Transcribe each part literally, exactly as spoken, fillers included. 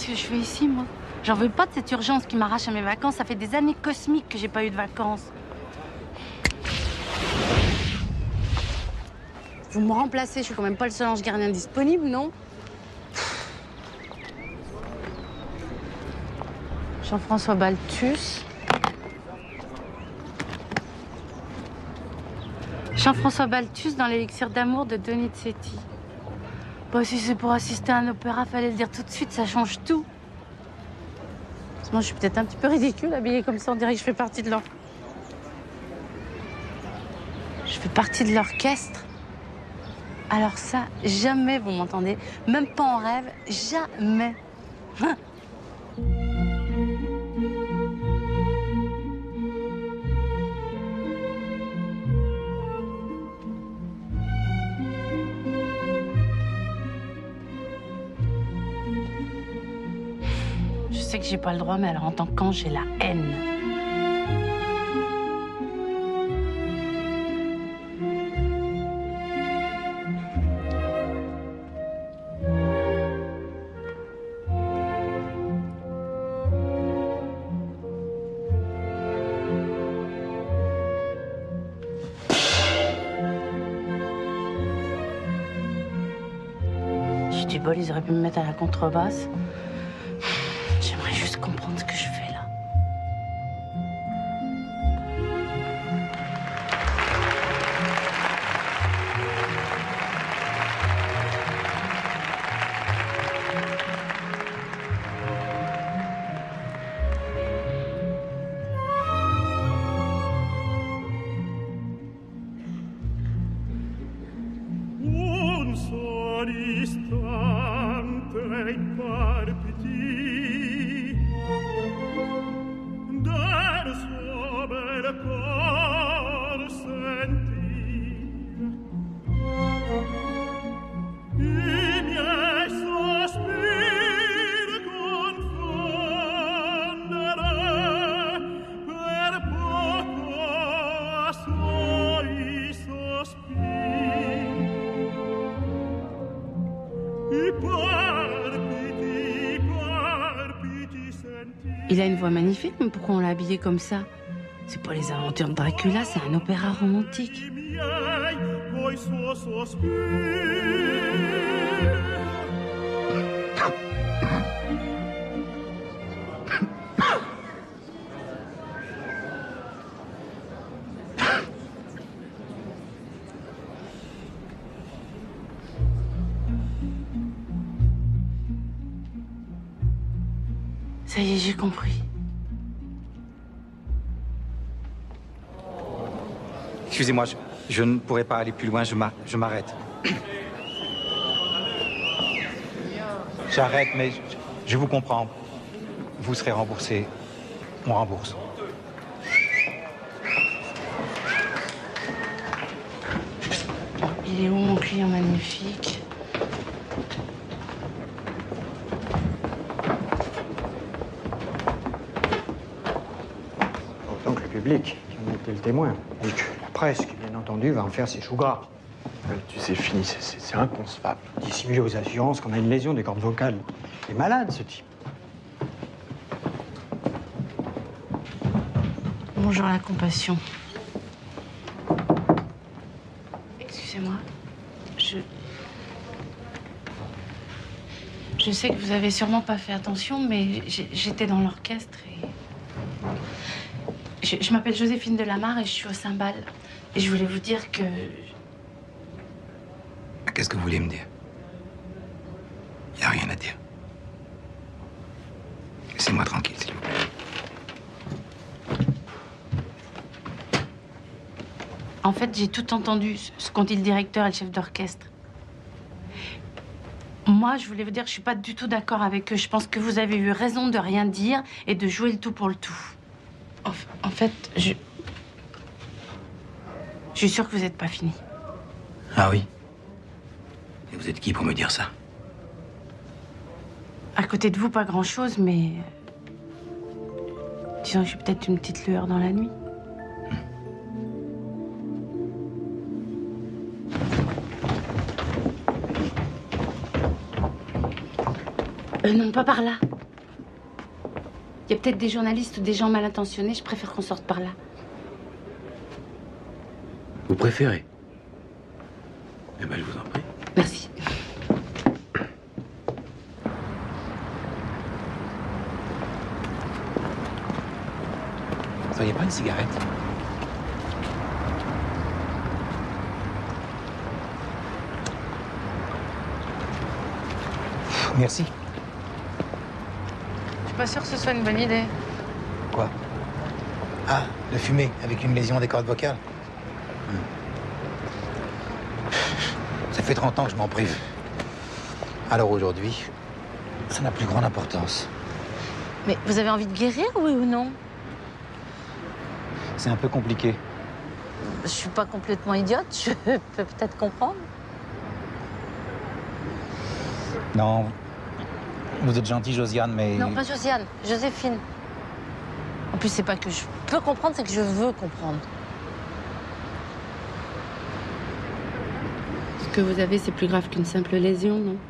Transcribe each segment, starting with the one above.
que je fais ici, moi? J'en veux pas de cette urgence qui m'arrache à mes vacances. Ça fait des années cosmiques que j'ai pas eu de vacances. Vous me remplacez, je suis quand même pas le seul ange gardien disponible, non? Jean-François Balthus. Jean-François Balthus dans l'élixir d'amour de Donizetti. Bon, si c'est pour assister à un opéra, fallait le dire tout de suite, ça change tout. Moi, je suis peut-être un petit peu ridicule, habillée comme ça, on dirait que je fais partie de leur... Je fais partie de l'orchestre. Alors ça, jamais vous m'entendez, même pas en rêve, jamais. Hein? Je sais que j'ai pas le droit, mais alors en tant qu'ange, j'ai la haine. J'ai du bol, ils auraient pu me mettre à la contrebasse. J'aimerais juste comprendre ce que je fais là. Un sol istante palpiti del suo bel cor sentir I miei sospiri confondere per poco a suoi sospiri Il a une voix magnifique, mais pourquoi on l'a habillé comme ça? C'est pas les aventures de Dracula, c'est un opéra romantique. Ça y est, j'ai compris. Excusez-moi, je, je ne pourrais pas aller plus loin, je m'arrête. J'arrête, mais je, je vous comprends. Vous serez remboursé. On rembourse. Il est où mon client magnifique? Autant que le public, qui en a été le témoin. Et que la presse, qui bien entendu va en faire ses choux gras. Tu sais, fini, c'est inconcevable. Dissimuler aux assurances qu'on a une lésion des cordes vocales. Il est malade, ce type. Bonjour la compassion. Excusez-moi, je... Je sais que vous avez sûrement pas fait attention, mais j'étais dans l'orchestre et... Je, je m'appelle Joséphine Delamarre et je suis au cymbale. Et je voulais vous dire que... Qu'est-ce que vous voulez me dire? Il n'y a rien à dire. Laissez-moi tranquille, s'il vous plaît. En fait, j'ai tout entendu, ce qu'ont dit le directeur et le chef d'orchestre. Moi, je voulais vous dire que je suis pas du tout d'accord avec eux. Je pense que vous avez eu raison de rien dire et de jouer le tout pour le tout. En, en fait, je... Je suis sûre que vous n'êtes pas fini. Ah oui? Et vous êtes qui pour me dire ça? À côté de vous, pas grand-chose, mais... Disons que je suis peut-être une petite lueur dans la nuit. Euh, non, pas par là. Il y a peut-être des journalistes ou des gens mal intentionnés, je préfère qu'on sorte par là. Vous préférez? Eh ben, je vous en prie. Merci. Vous seriez pas une cigarette? Merci. Je suis pas sûre que ce soit une bonne idée. Quoi? Ah, de fumer avec une lésion des cordes vocales. Hmm. Ça fait trente ans que je m'en prive. Alors aujourd'hui, ça n'a plus grande importance. Mais vous avez envie de guérir, oui ou non? C'est un peu compliqué. Je suis pas complètement idiote, je peux peut-être comprendre. Non, vous êtes gentille, Josiane, mais... Non, pas Josiane, Joséphine. En plus, c'est pas que je peux comprendre, c'est que je veux comprendre. Ce que vous avez, c'est plus grave qu'une simple lésion, non?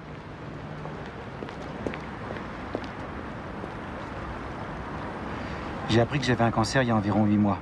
J'ai appris que j'avais un cancer il y a environ huit mois.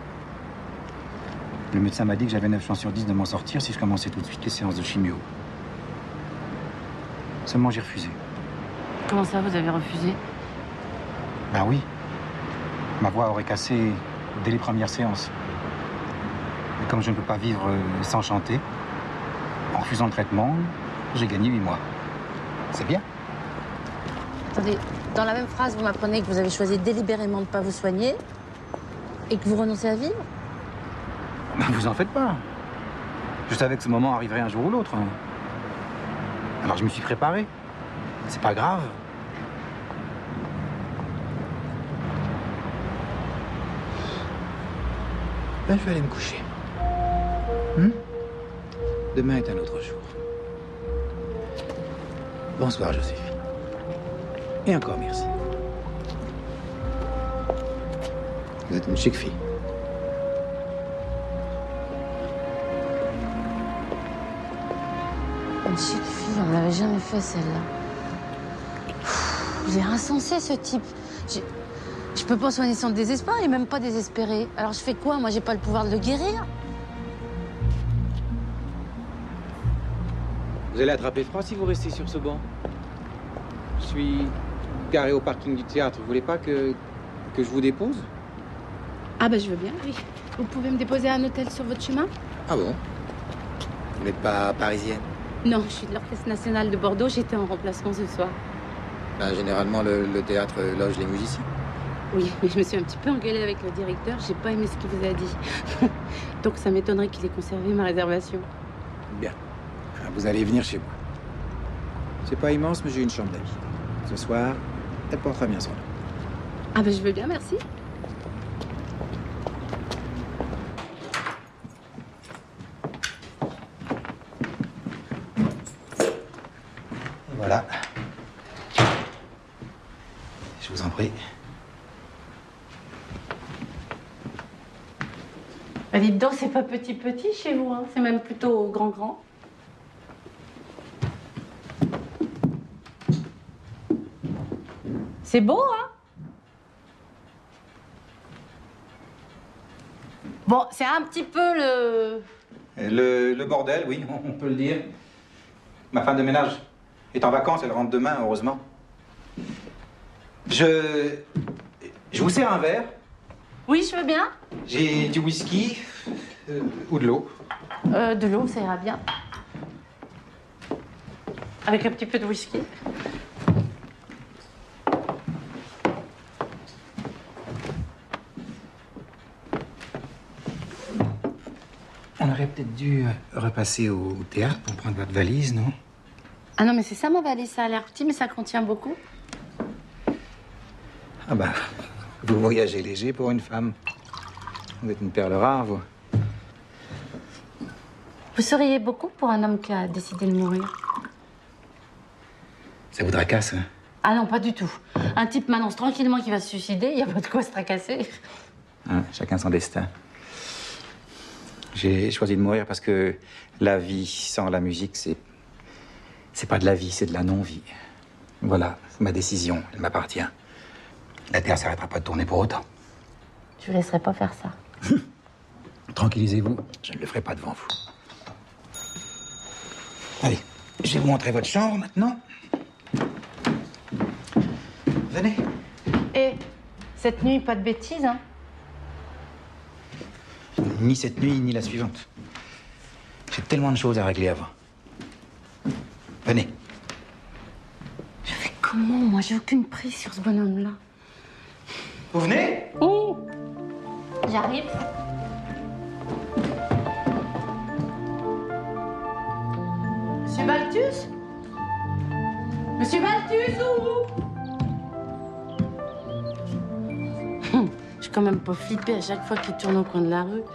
Le médecin m'a dit que j'avais neuf chances sur dix de m'en sortir si je commençais tout de suite les séances de chimio. Seulement, j'ai refusé. Comment ça, vous avez refusé? Ben oui. Ma voix aurait cassé dès les premières séances. Et comme je ne peux pas vivre sans chanter, en refusant le traitement, j'ai gagné huit mois. C'est bien. Attendez, dans la même phrase, vous m'apprenez que vous avez choisi délibérément de ne pas vous soigner et que vous renoncez à vivre? Ben, vous en faites pas. Je savais que ce moment arriverait un jour ou l'autre. Alors je me suis préparé. C'est pas grave. Ben, je vais aller me coucher. Hmm? Demain est un autre jour. Bonsoir, Joséphine. Et encore merci. Vous êtes une chic fille. Une chic fille, on me l'avait jamais fait celle-là. Il est insensé ce type. Je, je peux pas soigner son désespoir, il est même pas désespéré. Alors je fais quoi? Moi j'ai pas le pouvoir de le guérir. Vous allez attraper froid si vous restez sur ce banc. Je suis garé au parking du théâtre. Vous voulez pas que, que je vous dépose? Ah ben je veux bien, oui. Vous pouvez me déposer à un hôtel sur votre chemin? Ah bon? Vous n'êtes pas parisienne? Non, je suis de l'Orchestre National de Bordeaux, j'étais en remplacement ce soir. Ben, généralement, le, le théâtre loge les musiciens. Oui, mais je me suis un petit peu engueulée avec le directeur, j'ai pas aimé ce qu'il vous a dit. Donc ça m'étonnerait qu'il ait conservé ma réservation. Bien. Vous allez venir chez moi. C'est pas immense, mais j'ai une chambre d'amis. Ce soir, elle portera bien son nom. Ah ben je veux bien, merci. Voilà. Je vous en prie. Bah dites donc, c'est pas petit petit chez vous, hein. C'est même plutôt grand grand. C'est beau, hein? Bon, c'est un petit peu le... Le, le bordel, oui, on peut le dire. Ma femme de ménage est en vacances, elle rentre demain, heureusement. Je... Je vous sers un verre. Oui, je veux bien. J'ai du whisky euh, ou de l'eau. Euh, de l'eau, ça ira bien. Avec un petit peu de whisky. On aurait peut-être dû repasser au théâtre pour prendre votre valise, non? Ah non, mais c'est ça ma valise, ça a l'air petit, mais ça contient beaucoup. Ah bah, vous voyagez léger pour une femme. Vous êtes une perle rare, vous. Vous seriez beaucoup pour un homme qui a décidé de mourir? Ça vous tracasse, hein? Ah non, pas du tout. Un type m'annonce tranquillement qu'il va se suicider, il n'y a pas de quoi se tracasser. Hein, chacun son destin. J'ai choisi de mourir parce que la vie sans la musique, c'est... C'est pas de la vie, c'est de la non-vie. Voilà, c'est ma décision, elle m'appartient. La Terre s'arrêtera pas de tourner pour autant. Je vous laisserai pas faire ça. Tranquillisez-vous, je ne le ferai pas devant vous. Allez, je vais vous montrer votre chambre maintenant. Venez. Et cette nuit, pas de bêtises, hein? Ni cette nuit, ni la suivante. J'ai tellement de choses à régler avant. Venez. Je fais comment, moi? J'ai aucune prise sur ce bonhomme-là. Vous venez? Oh! J'arrive. Monsieur Balthus? Monsieur Balthus, où? Je suis quand même pas flippée à chaque fois qu'il tourne au coin de la rue.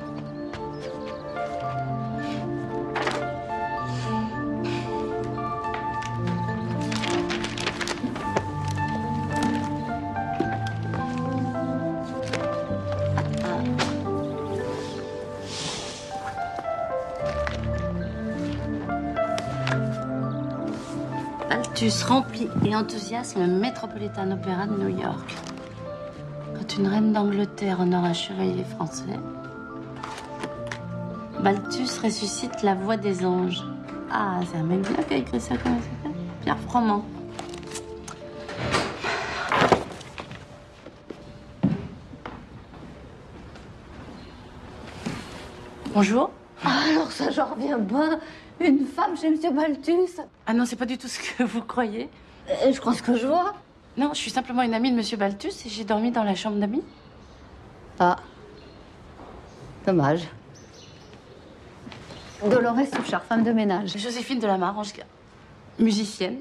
Balthus rempli et enthousiasme Metropolitan Opera de New York. Quand une reine d'Angleterre honore un chevalier français, Balthus ressuscite la voix des anges. Ah, c'est un mec bien qui a écrit ça, comment ça s'appelle? Pierre Froment. Bonjour. Ah, alors ça, j'en reviens pas. Une femme chez Monsieur Balthus. Ah non, c'est pas du tout ce que vous croyez. Euh, je crois ce que je vois. Non, je suis simplement une amie de Monsieur Balthus et j'ai dormi dans la chambre d'amis. Ah. Dommage. Dolores Souchard, femme de ménage. Joséphine de la Marange, musicienne.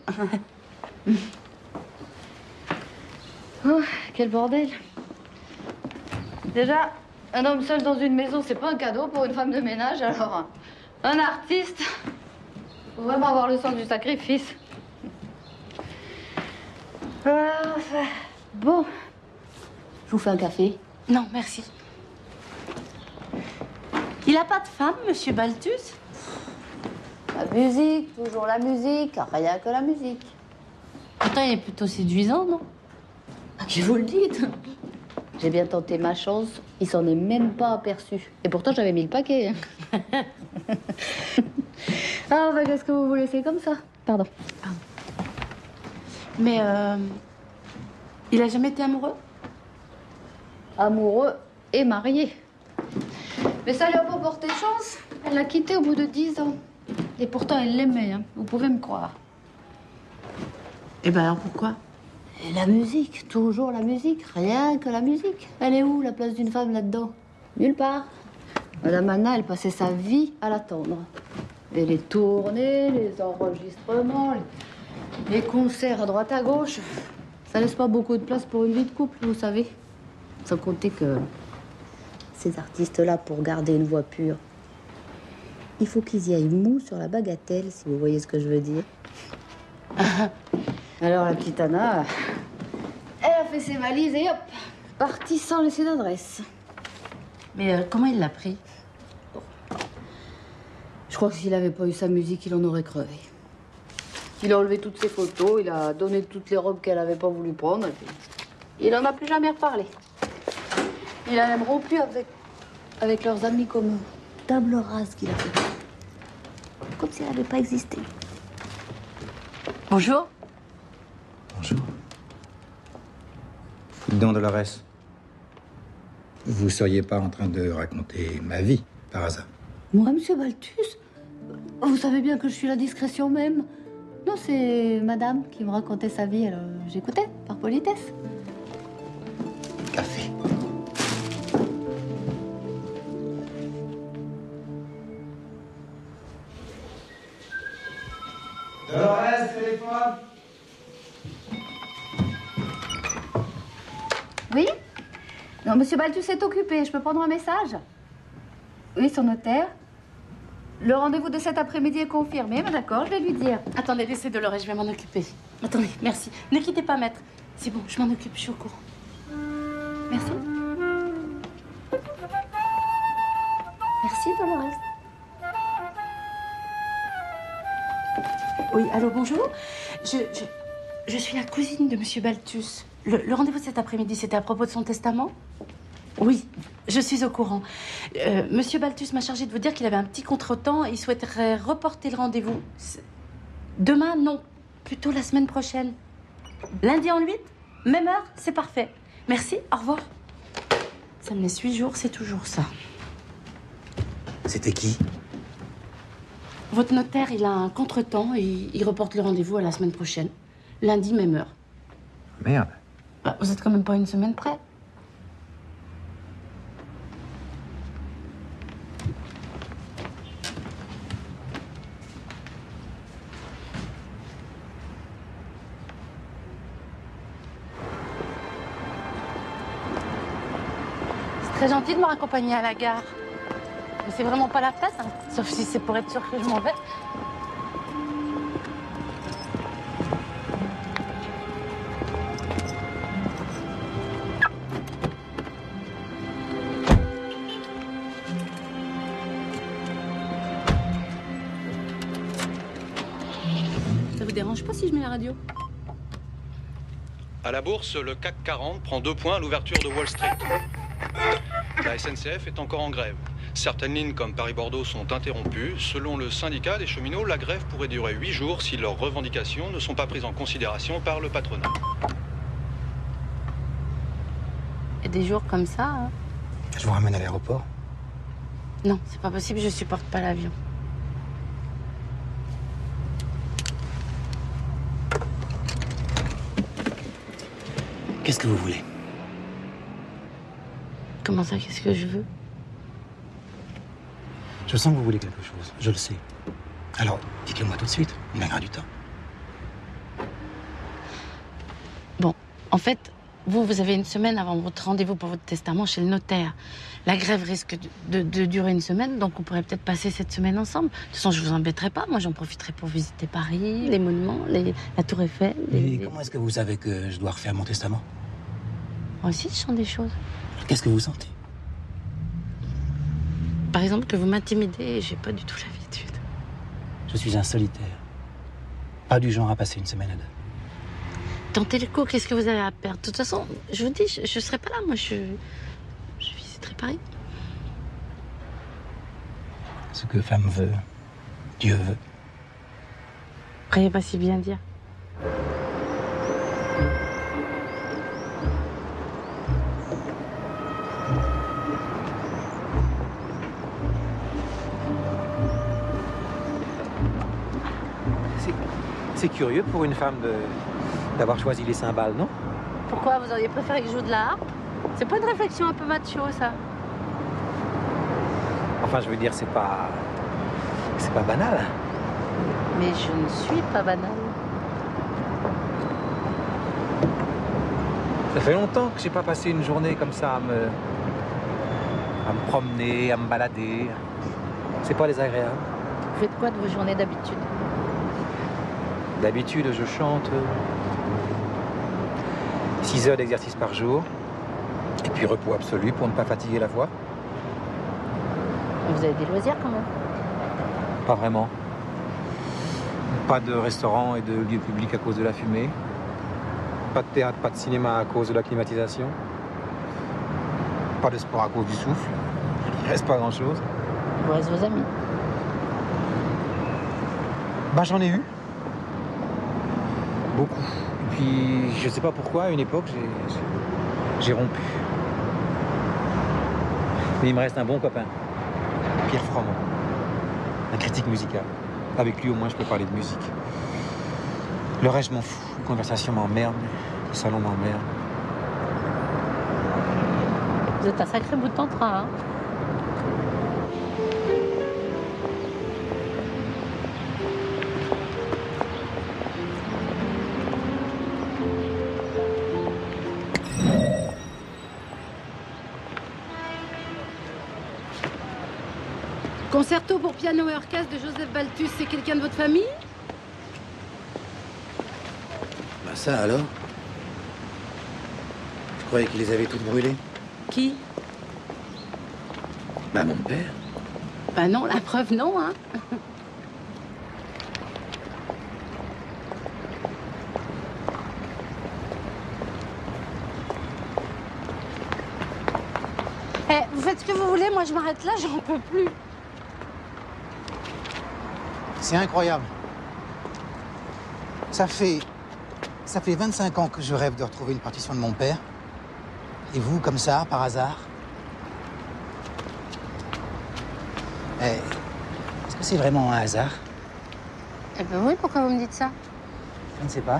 Oh, quel bordel. Déjà, un homme seul dans une maison, c'est pas un cadeau pour une femme de ménage, alors un artiste, faut vraiment avoir le sens du sacrifice. Ah, bon, je vous fais un café. Non, merci. Il a pas de femme, Monsieur Balthus? La musique, toujours la musique, rien que la musique. Pourtant, il est plutôt séduisant, non? À qui vous le dites? J'ai bien tenté ma chance, il s'en est même pas aperçu. Et pourtant, j'avais mis le paquet. Hein. Ah, bah, qu'est-ce que vous vous laissez comme ça? Pardon. Pardon. Mais, euh, il a jamais été amoureux? Amoureux et marié. Mais ça lui a pas porté chance. Elle l'a quitté au bout de dix ans. Et pourtant, elle l'aimait, hein. Vous pouvez me croire. Eh ben alors pourquoi? Et la musique, toujours la musique, rien que la musique. Elle est où, la place d'une femme là-dedans? Nulle part. Madame Anna, elle passait sa vie à l'attendre. Et les tournées, les enregistrements, les, les concerts à droite à gauche, ça laisse pas beaucoup de place pour une vie de couple, vous savez. Sans compter que ces artistes-là, pour garder une voix pure, il faut qu'ils y aillent mou sur la bagatelle, si vous voyez ce que je veux dire. Alors la petite Anna, elle a fait ses valises et hop, partie sans laisser d'adresse. Mais euh, comment il l'a pris? Je crois que s'il avait pas eu sa musique, il en aurait crevé. Il a enlevé toutes ses photos, il a donné toutes les robes qu'elle avait pas voulu prendre, et puis il en a plus jamais reparlé. Il a même rompu avec, avec leurs amis communs. Table rase qu'il a fait. Comme si elle n'avait pas existé. Bonjour. Bonjour. Dites donc, Dolores. Vous seriez pas en train de raconter ma vie, par hasard? Moi, Monsieur Balthus? Vous savez bien que je suis la discrétion même. Non, c'est madame qui me racontait sa vie, alors j'écoutais, par politesse. Café. Dolores, téléphone. Oui? Non, Monsieur Balthus est occupé. Je peux prendre un message? Oui, son notaire. Le rendez-vous de cet après-midi est confirmé. Mais d'accord, je vais lui dire. Attendez, laissez Dolores, je vais m'en occuper. Attendez, merci. Ne quittez pas, maître. C'est bon, je m'en occupe, je suis au courant. Merci. Merci, Dolores. Oui, allô, bonjour. Je, je... je suis la cousine de Monsieur Balthus. Le, le rendez-vous de cet après-midi, c'était à propos de son testament? Oui, je suis au courant. Euh, Monsieur Balthus m'a chargé de vous dire qu'il avait un petit contretemps. Il souhaiterait reporter le rendez-vous. Demain, non. Plutôt la semaine prochaine. Lundi en huit, même heure, c'est parfait. Merci, au revoir. Ça me laisse huit jours, c'est toujours ça. C'était qui? Votre notaire, il a un contretemps et il reporte le rendez-vous à la semaine prochaine. Lundi, même heure. Merde. Bah, vous êtes quand même pas une semaine près. C'est très gentil de me raccompagner à la gare. Mais c'est vraiment pas la peine, hein. Sauf si c'est pour être sûr que je m'en vais. Ça vous dérange pas si je mets la radio? À la bourse, le C A C quarante prend deux points à l'ouverture de Wall Street. La S N C F est encore en grève. Certaines lignes comme Paris-Bordeaux sont interrompues. Selon le syndicat des cheminots, la grève pourrait durer huit jours si leurs revendications ne sont pas prises en considération par le patronat. Et des jours comme ça, hein. Je vous ramène à l'aéroport. Non, c'est pas possible, je supporte pas l'avion. Qu'est-ce que vous voulez? Comment ça, qu'est-ce que je veux? Je sens que vous voulez quelque chose, je le sais. Alors, dites-le moi tout de suite, on gagnera du temps. Bon, en fait, vous, vous avez une semaine avant votre rendez-vous pour votre testament chez le notaire. La grève risque de, de, de durer une semaine, donc on pourrait peut-être passer cette semaine ensemble. De toute façon, je vous embêterai pas. Moi, j'en profiterai pour visiter Paris, les monuments, les, la Tour Eiffel. Les, Et les... comment est-ce que vous savez que je dois refaire mon testament? Moi aussi, je sens des choses. Qu'est-ce que vous sentez? Par exemple, que vous m'intimidez et j'ai pas du tout l'habitude. Je suis un solitaire. Pas du genre à passer une semaine à deux. Tentez le coup, qu'est-ce que vous avez à perdre? De toute façon, je vous dis, je, je serai pas là. Moi, je, je visiterai Paris. Ce que femme veut, Dieu veut. Croyez pas si bien dire. C'est curieux pour une femme de d'avoir choisi les cymbales, non? Pourquoi vous auriez préféré que je joue de la harpe? C'est pas une réflexion un peu macho, ça? Enfin, je veux dire, c'est pas... c'est pas banal. Mais je ne suis pas banale. Ça fait longtemps que j'ai pas passé une journée comme ça à me... à me promener, à me balader. C'est pas désagréable. Vous faites quoi de vos journées d'habitude? D'habitude, je chante six heures d'exercice par jour, et puis repos absolu pour ne pas fatiguer la voix. Vous avez des loisirs quand même? Pas vraiment. Pas de restaurant et de lieux publics à cause de la fumée. Pas de théâtre, pas de cinéma à cause de la climatisation. Pas de sport à cause du souffle. Il reste pas grand-chose. Il vous reste vos amis? Bah, j'en ai eu. Beaucoup. Et puis, je sais pas pourquoi, à une époque, j'ai j'ai rompu. Mais il me reste un bon copain, Pierre Froment, un critique musical. Avec lui, au moins, je peux parler de musique. Le reste, je m'en fous. Les conversations m'emmerdent, le salon m'emmerde. Vous êtes un sacré bout de tantra, hein? Concerto pour piano et orchestre de Joseph Balthus, c'est quelqu'un de votre famille? Bah ça alors? Je croyais qu'ils les avaient toutes brûlées. Qui? Bah mon père. Bah non, la preuve non, hein. Eh, vous faites ce que vous voulez, moi je m'arrête là, j'en peux plus. C'est incroyable. Ça fait... Ça fait vingt-cinq ans que je rêve de retrouver une partition de mon père. Et vous, comme ça, par hasard? Eh, est-ce que c'est vraiment un hasard? Eh ben oui, pourquoi vous me dites ça? Je ne sais pas.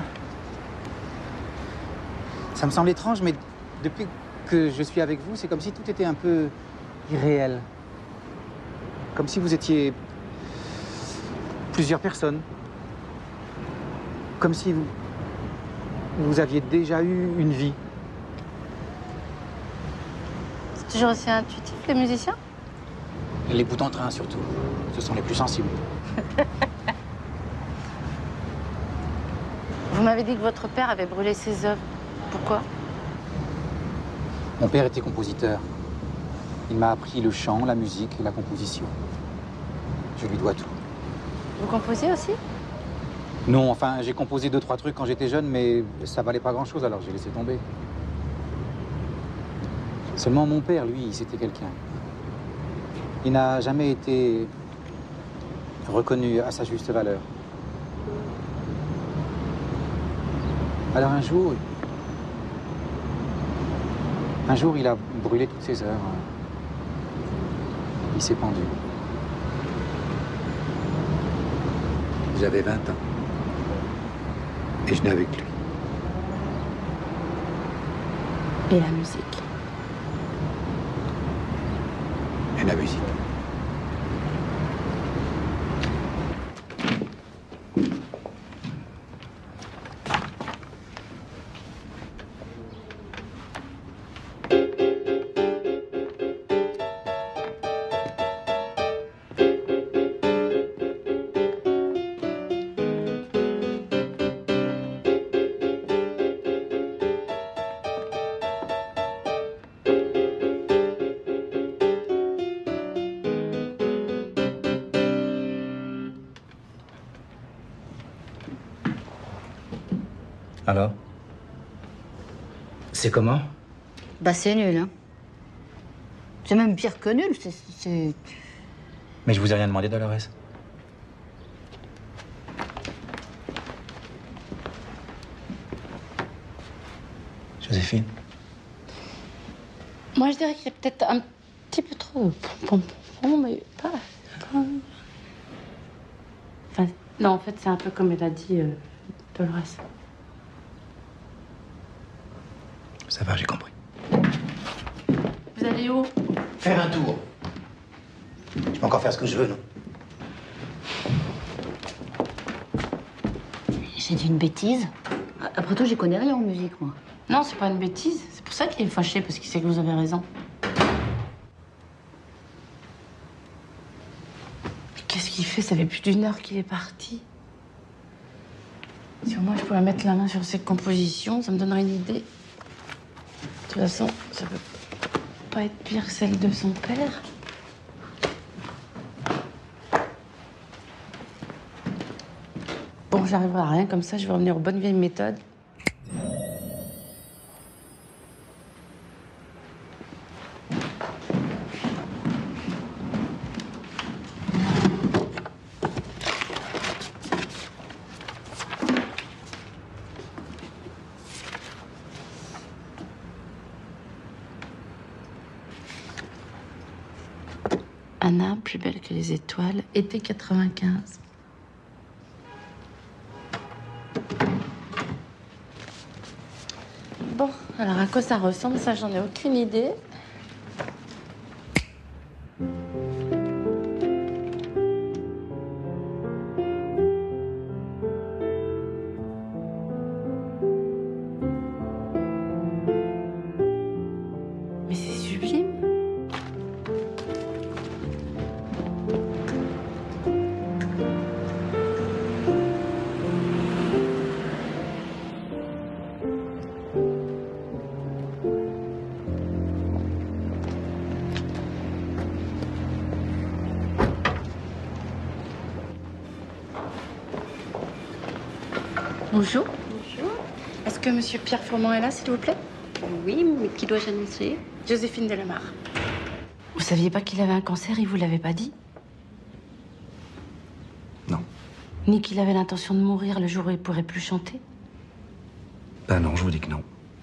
Ça me semble étrange, mais depuis que je suis avec vous, c'est comme si tout était un peu irréel. Comme si vous étiez plusieurs personnes. Comme si vous, vous aviez déjà eu une vie. C'est toujours aussi intuitif, les musiciens? Les bouts en train, surtout. Ce sont les plus sensibles. Vous m'avez dit que votre père avait brûlé ses œuvres. Pourquoi? Mon père était compositeur. Il m'a appris le chant, la musique et la composition. Je lui dois tout. Vous composiez aussi? Non, enfin, j'ai composé deux, trois trucs quand j'étais jeune, mais ça valait pas grand-chose, alors j'ai laissé tomber. Seulement mon père, lui, c'était quelqu'un. Il n'a jamais été reconnu à sa juste valeur. Alors un jour, un jour, il a brûlé toutes ses œuvres. Il s'est pendu. J'avais vingt ans. Et je n'ai avec lui. Et la musique? Et la musique. Alors? C'est comment? Bah c'est nul, hein. C'est même pire que nul, c'est... c'est- Mais je vous ai rien demandé, Dolores. Joséphine? Moi, je dirais qu'il est peut-être un petit peu trop pompon, mais pas... pas- Enfin, non, en fait, c'est un peu comme elle a dit, euh, Dolores. Ça va, j'ai compris. Vous allez où? Faire un tour. Je peux encore faire ce que je veux, non? J'ai dit une bêtise. Après tout, j'y connais rien en musique, moi. Non, c'est pas une bêtise. C'est pour ça qu'il est fâché, parce qu'il sait que vous avez raison. Mais qu'est-ce qu'il fait? Ça fait plus d'une heure qu'il est parti. Si au moins je pouvais mettre la main sur ses compositions, ça me donnerait une idée. De toute façon, ça peut pas être pire que celle de son père. Bon, j'arriverai à rien comme ça, je vais revenir aux bonnes vieilles méthodes. Anna, plus belle que les étoiles, été quatre-vingt-quinze. Bon, alors à quoi ça ressemble, ça j'en ai aucune idée. Mais c'est sublime. Bonjour. Bonjour. Est-ce que Monsieur Pierre Fourmont est là, s'il vous plaît? Oui, mais qui dois-je annoncer? Joséphine Delamare. Vous saviez pas qu'il avait un cancer, il vous l'avait pas dit? Non. Ni qu'il avait l'intention de mourir le jour où il pourrait plus chanter? Ben non, je vous dis que non.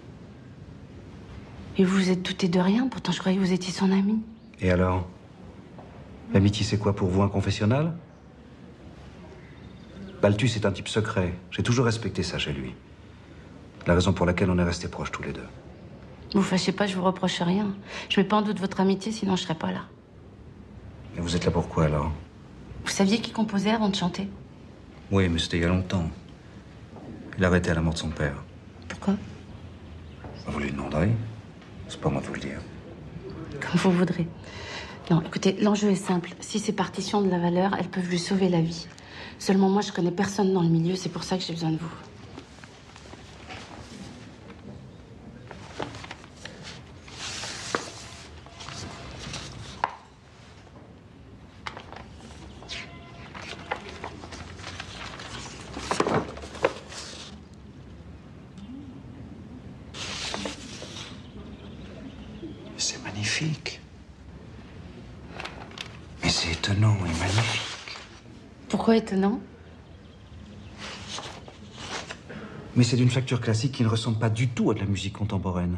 Et vous vous êtes douté de rien, pourtant je croyais que vous étiez son ami. Et alors? L'amitié, c'est quoi pour vous, un confessionnal? Balthus est un type secret. J'ai toujours respecté ça chez lui. La raison pour laquelle on est restés proches tous les deux. Vous fâchez pas, je vous reproche rien. Je mets pas en doute votre amitié, sinon je serais pas là. Et vous êtes là pourquoi, alors? Vous saviez qu'il composait avant de chanter? Oui, mais c'était il y a longtemps. Il a arrêté à la mort de son père. Pourquoi? Vous lui demanderez. C'est pas moi de vous le dire. Comme vous voudrez. Non, écoutez, l'enjeu est simple. Si ces partitions ont de la valeur, elles peuvent lui sauver la vie. Seulement moi, je connais personne dans le milieu, c'est pour ça que j'ai besoin de vous. C'est magnifique. Mais c'est étonnant et magnifique. Pourquoi étonnant? Mais c'est d'une facture classique qui ne ressemble pas du tout à de la musique contemporaine.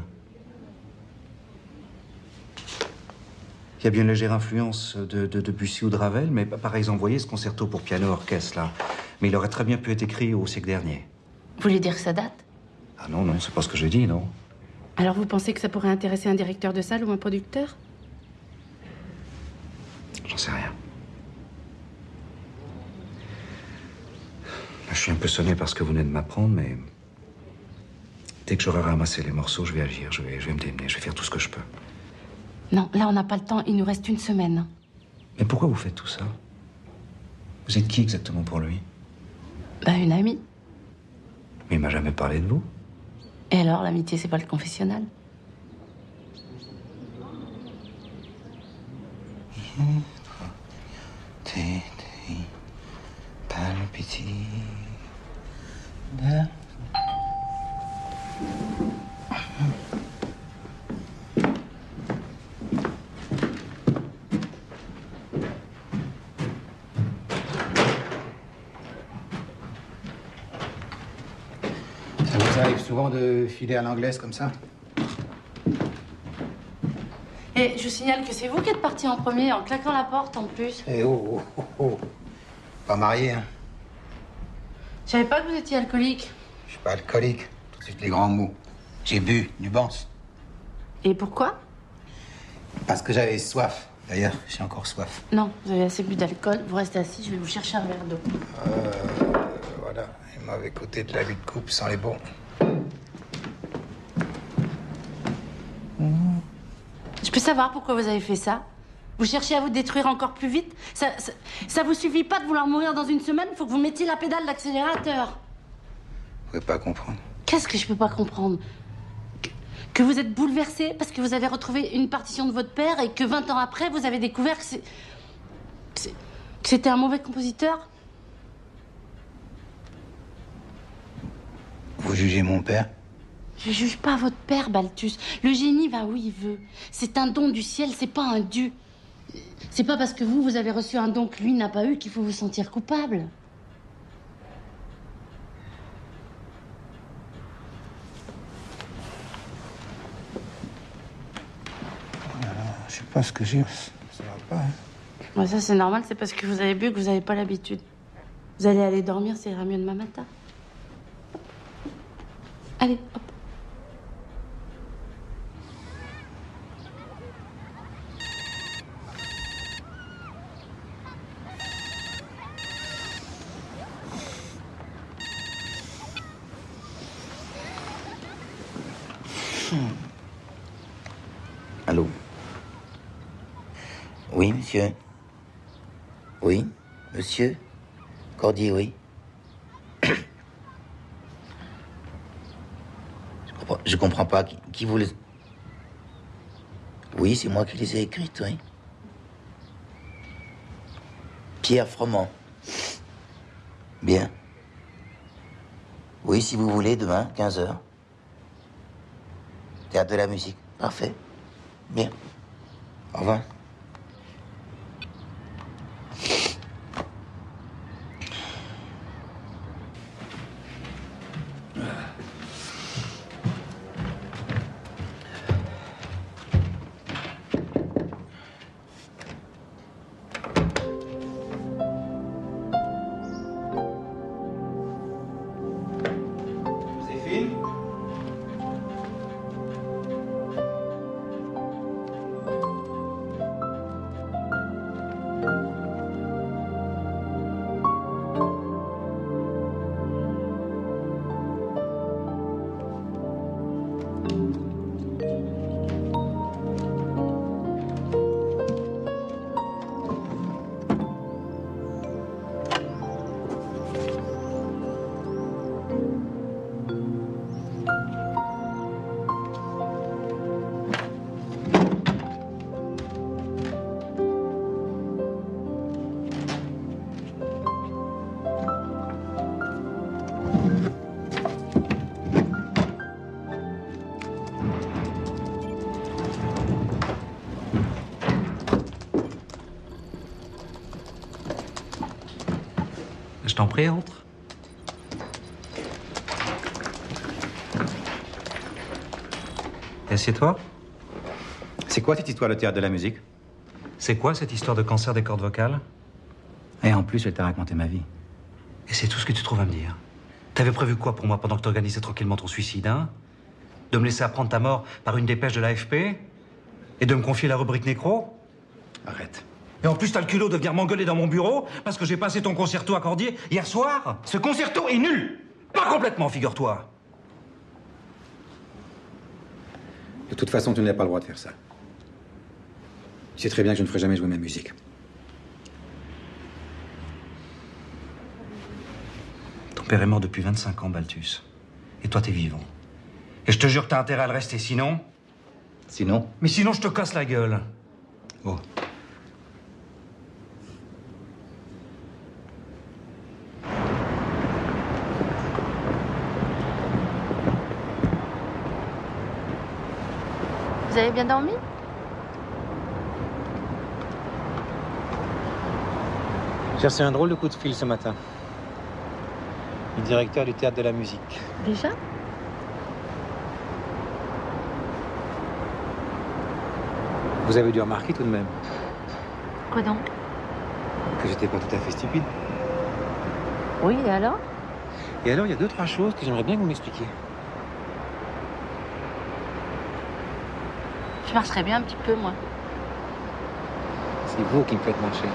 Il y a bien une légère influence de, de Debussy ou de Ravel, mais par exemple, voyez ce concerto pour piano orchestre là. Mais il aurait très bien pu être écrit au siècle dernier. Vous voulez dire que ça date? Ah non, non, c'est pas ce que j'ai dit, non. Alors vous pensez que ça pourrait intéresser un directeur de salle ou un producteur? J'en sais rien. Là, je suis un peu sonné par ce que vous venez de m'apprendre, mais dès que j'aurai ramassé les morceaux, je vais agir, je vais, je vais me démener, je vais faire tout ce que je peux. Non, là on n'a pas le temps, il nous reste une semaine. Mais pourquoi vous faites tout ça? Vous êtes qui exactement pour lui? Ben, une amie. Mais il m'a jamais parlé de vous. Et alors, l'amitié, c'est pas le confessionnal? Ça vous arrive souvent de filer à l'anglaise comme ça? Et je vous signale que c'est vous qui êtes parti en premier, en claquant la porte en plus. Eh oh, oh, oh, oh. Pas marié, hein? Je savais pas que vous étiez alcoolique. Je suis pas alcoolique. Tout de suite les grands mots. J'ai bu du Bance. Et pourquoi? Parce que j'avais soif. D'ailleurs, j'ai encore soif. Non, vous avez assez bu d'alcool. Vous restez assis, je vais vous chercher un verre d'eau. Euh, voilà. Il m'avait coûté de la vie de coupe sans les bons. Je peux savoir pourquoi vous avez fait ça? Vous cherchez à vous détruire encore plus vite? Ça, ça, ça vous suffit pas de vouloir mourir dans une semaine? Faut que vous mettiez la pédale d'accélérateur. Vous pouvez pas comprendre. Qu'est-ce que je peux pas comprendre? que, que vous êtes bouleversé parce que vous avez retrouvé une partition de votre père et que vingt ans après, vous avez découvert que c'est... que c'était un mauvais compositeur? Vous jugez mon père? Je juge pas votre père, Balthus. Le génie va où il veut. C'est un don du ciel, c'est pas un dû. C'est pas parce que vous, vous avez reçu un don que lui n'a pas eu qu'il faut vous sentir coupable. Oh là là, je sais pas ce que j'ai. Ça va pas, hein? Ouais, ça, c'est normal, c'est parce que vous avez bu que vous avez pas l'habitude. Vous allez aller dormir, ça ira mieux demain matin. Allez, hop. Allô? Oui, monsieur. Oui, monsieur. Cordier, oui. Je comprends, je comprends pas. Qui, qui vous les... Oui, c'est moi qui les ai écrites, oui. Pierre Froment. Bien. Oui, si vous voulez, demain, quinze heures. Théâtre de la musique. Parfait. Bien. Au revoir. Je t'en prie, entre. Et assieds-toi. C'est quoi cette histoire de théâtre de la musique? C'est quoi cette histoire de cancer des cordes vocales? Et en plus, elle t'a raconté ma vie. Et c'est tout ce que tu trouves à me dire? T'avais prévu quoi pour moi pendant que t'organisais tranquillement ton suicide, hein? De me laisser apprendre ta mort par une dépêche de l'A F P? Et de me confier la rubrique nécro? Arrête. Et en plus, t'as le culot de venir m'engueuler dans mon bureau parce que j'ai passé ton concerto à Cordier hier soir? Ce concerto est nul! Pas complètement, figure-toi! De toute façon, tu n'as pas le droit de faire ça. Tu sais très bien que je ne ferai jamais jouer ma musique. Ton père est mort depuis vingt-cinq ans, Balthus. Et toi, t'es vivant. Et je te jure que t'as intérêt à le rester, sinon... Sinon? Mais sinon, je te casse la gueule. Oh. Vous avez bien dormi? J'ai reçu un drôle de coup de fil ce matin. Le directeur du théâtre de la musique. Déjà? Vous avez dû remarquer tout de même Quoi donc? que j'étais pas tout à fait stupide. Oui, et alors? Et alors, il y a deux, trois choses que j'aimerais bien que vous m'expliquiez. Je marcherais bien un petit peu, moi. C'est vous qui me faites marcher.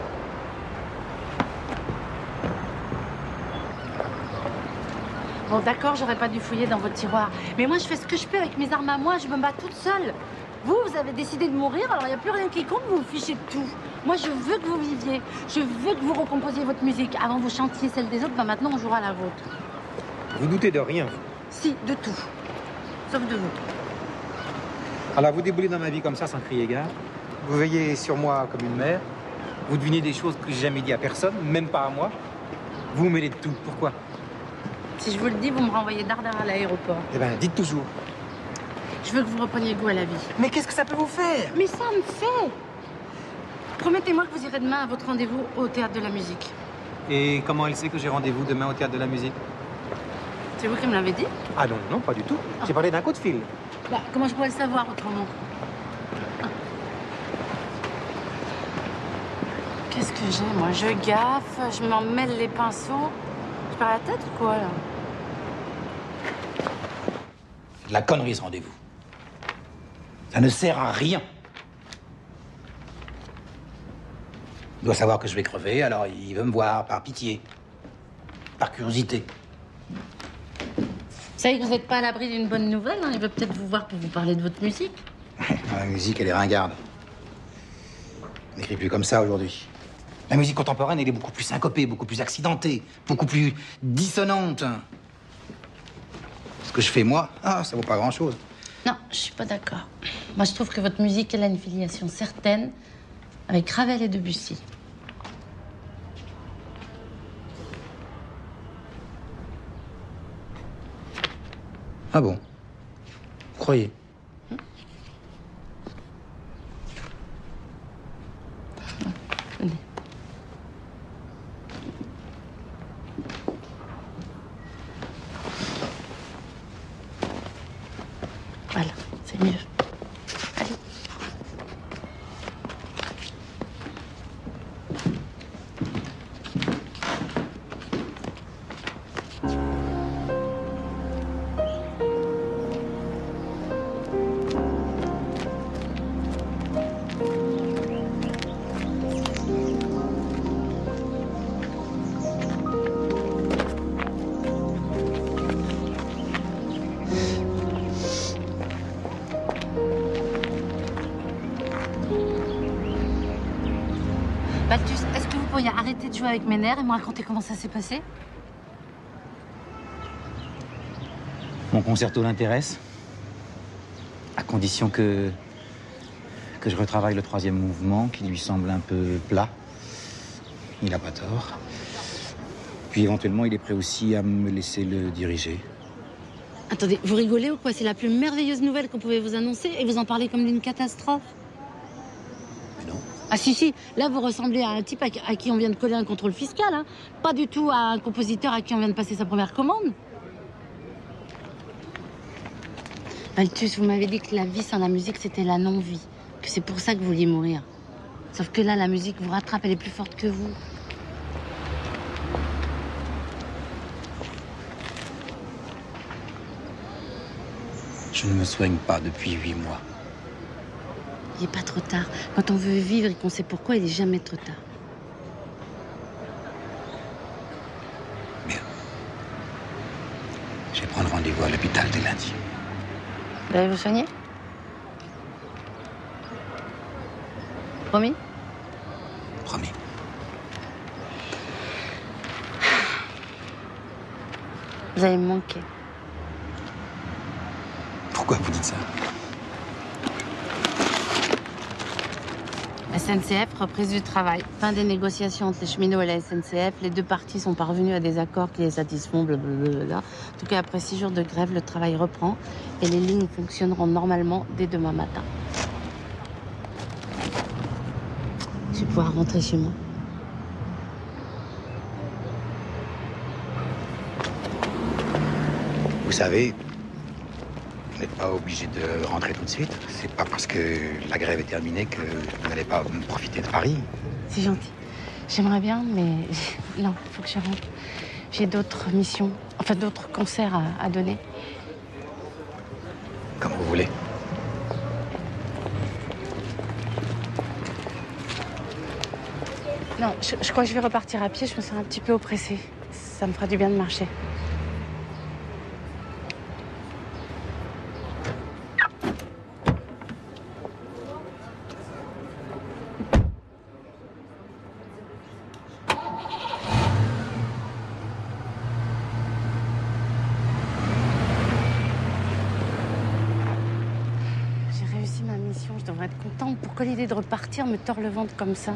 Bon, d'accord, j'aurais pas dû fouiller dans votre tiroir. Mais moi, je fais ce que je peux avec mes armes à moi. Je me bats toute seule. Vous, vous avez décidé de mourir, alors il n'y a plus rien qui compte, vous vous fichez de tout. Moi, je veux que vous viviez. Je veux que vous recomposiez votre musique. Avant, vous chantiez celle des autres, ben maintenant, on jouera la vôtre. Vous doutez de rien. Si, de tout. Sauf de vous. Alors, vous déboulez dans ma vie comme ça, sans crier gare. Vous veillez sur moi comme une mère. Vous devinez des choses que j'ai jamais dit à personne, même pas à moi. Vous me mêlez de tout. Pourquoi? Si je vous le dis, vous me renvoyez dardard à l'aéroport. Eh ben, dites toujours. Je veux que vous repreniez goût à la vie. Mais qu'est-ce que ça peut vous faire? Mais ça me fait. Promettez-moi que vous irez demain à votre rendez-vous au Théâtre de la Musique. Et comment elle sait que j'ai rendez-vous demain au Théâtre de la Musique? C'est vous qui me l'avez dit? Ah non, non, pas du tout. J'ai parlé d'un coup de fil. Bah, comment je pourrais le savoir autrement? Qu'est-ce que j'ai, moi? Je gaffe, je m'en mêle les pinceaux. Je perds la tête ou quoi, là? De la connerie, ce rendez-vous. Ça ne sert à rien. Il doit savoir que je vais crever, alors il veut me voir par pitié. Par curiosité. Vous savez que vous n'êtes pas à l'abri d'une bonne nouvelle, hein? Il veut peut-être vous voir pour vous parler de votre musique. La musique, elle est ringarde. On n'écrit plus comme ça aujourd'hui. La musique contemporaine, elle est beaucoup plus syncopée, beaucoup plus accidentée, beaucoup plus dissonante. Ce que je fais, moi, ah, ça vaut pas grand-chose. Non, je suis pas d'accord. Moi, je trouve que votre musique, elle a une filiation certaine avec Ravel et Debussy. Ah bon? Vous croyez? Venez. Voilà, c'est mieux. Allez. Balthus, est-ce que vous pourriez arrêter de jouer avec mes nerfs et me raconter comment ça s'est passé? Mon concerto l'intéresse, à condition que, que je retravaille le troisième mouvement, qui lui semble un peu plat. Il n'a pas tort. Puis éventuellement, il est prêt aussi à me laisser le diriger. Attendez, vous rigolez ou quoi? C'est la plus merveilleuse nouvelle qu'on pouvait vous annoncer et vous en parlez comme d'une catastrophe. Mais non. Ah si, si, là vous ressemblez à un type à qui, à qui on vient de coller un contrôle fiscal, hein. Pas du tout à un compositeur à qui on vient de passer sa première commande. Balthus, vous m'avez dit que la vie sans la musique, c'était la non-vie. Que c'est pour ça que vous vouliez mourir. Sauf que là, la musique vous rattrape, elle est plus forte que vous. Je ne me soigne pas depuis huit mois. Il n'est pas trop tard. Quand on veut vivre et qu'on sait pourquoi, il n'est jamais trop tard. Bien. Je vais prendre rendez-vous à l'hôpital dès lundi. Vous allez vous soigner? Promis? Promis. Vous allez me manquer. Pourquoi vous dites ça? S N C F, reprise du travail. Fin des négociations entre les cheminots et la S N C F. Les deux parties sont parvenues à des accords qui les satisfont, blablabla. En tout cas, après six jours de grève, le travail reprend et les lignes fonctionneront normalement dès demain matin. Je vais pouvoir rentrer chez moi. Vous savez, vous n'êtes pas obligé de rentrer tout de suite. C'est pas parce que la grève est terminée que vous n'allez pas profiter de Paris. C'est gentil. J'aimerais bien, mais non, il faut que je rentre. J'ai d'autres missions, enfin d'autres concerts à, à donner. Comme vous voulez. Non, je, je crois que je vais repartir à pied. Je me sens un petit peu oppressée. Ça me fera du bien de marcher. J'ai réussi ma mission. Je devrais être contente. Pourquoi l'idée de repartir me tord le ventre comme ça?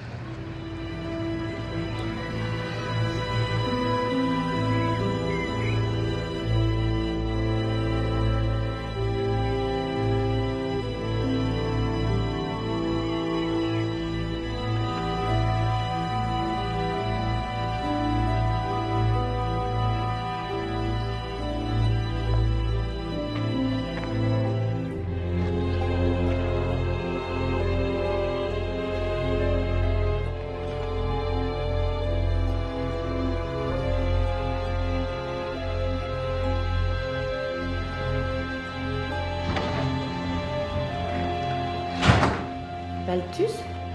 Balthus?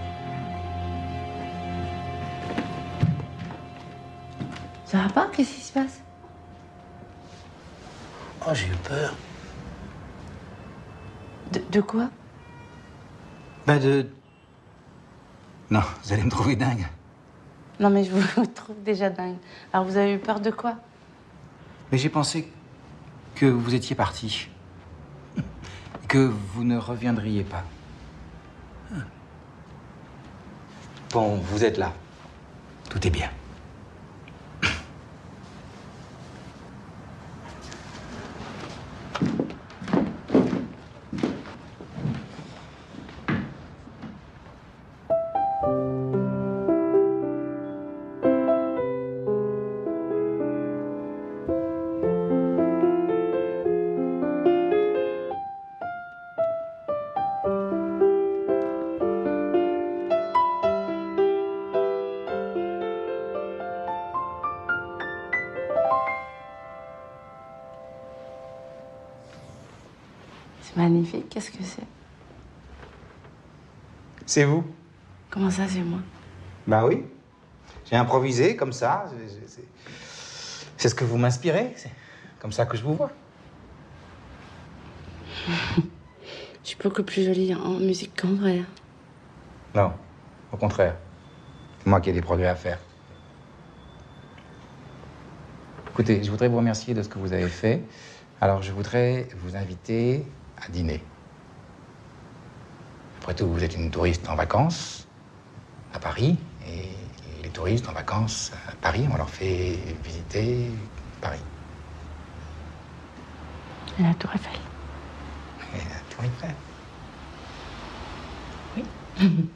Ça va pas? Qu'est-ce qui se passe? Oh, j'ai eu peur. De, de quoi? Ben de... Non, vous allez me trouver dingue. Non mais je vous trouve déjà dingue. Alors vous avez eu peur de quoi? Mais j'ai pensé que vous étiez parti. Que vous ne reviendriez pas. Bon, vous êtes là. Tout est bien. C'est magnifique, qu'est-ce que c'est? C'est vous? Comment ça, c'est moi? Bah oui. J'ai improvisé comme ça. C'est ce que vous m'inspirez. C'est comme ça que je vous vois. Je suis beaucoup plus jolie en musique qu'en vrai. Non, au contraire. Moi qui ai des progrès à faire. Écoutez, je voudrais vous remercier de ce que vous avez fait. Alors, je voudrais vous inviter à dîner. Après tout, vous êtes une touriste en vacances à Paris. Et les touristes en vacances à Paris, on leur fait visiter Paris. Et la Tour Eiffel. Et la Tour Eiffel. Oui.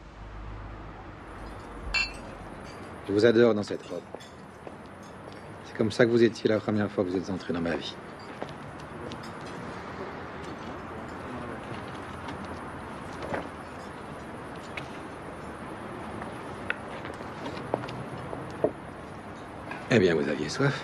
Je vous adore dans cette robe. C'est comme ça que vous étiez la première fois que vous êtes entré dans ma vie. Eh bien, vous aviez soif.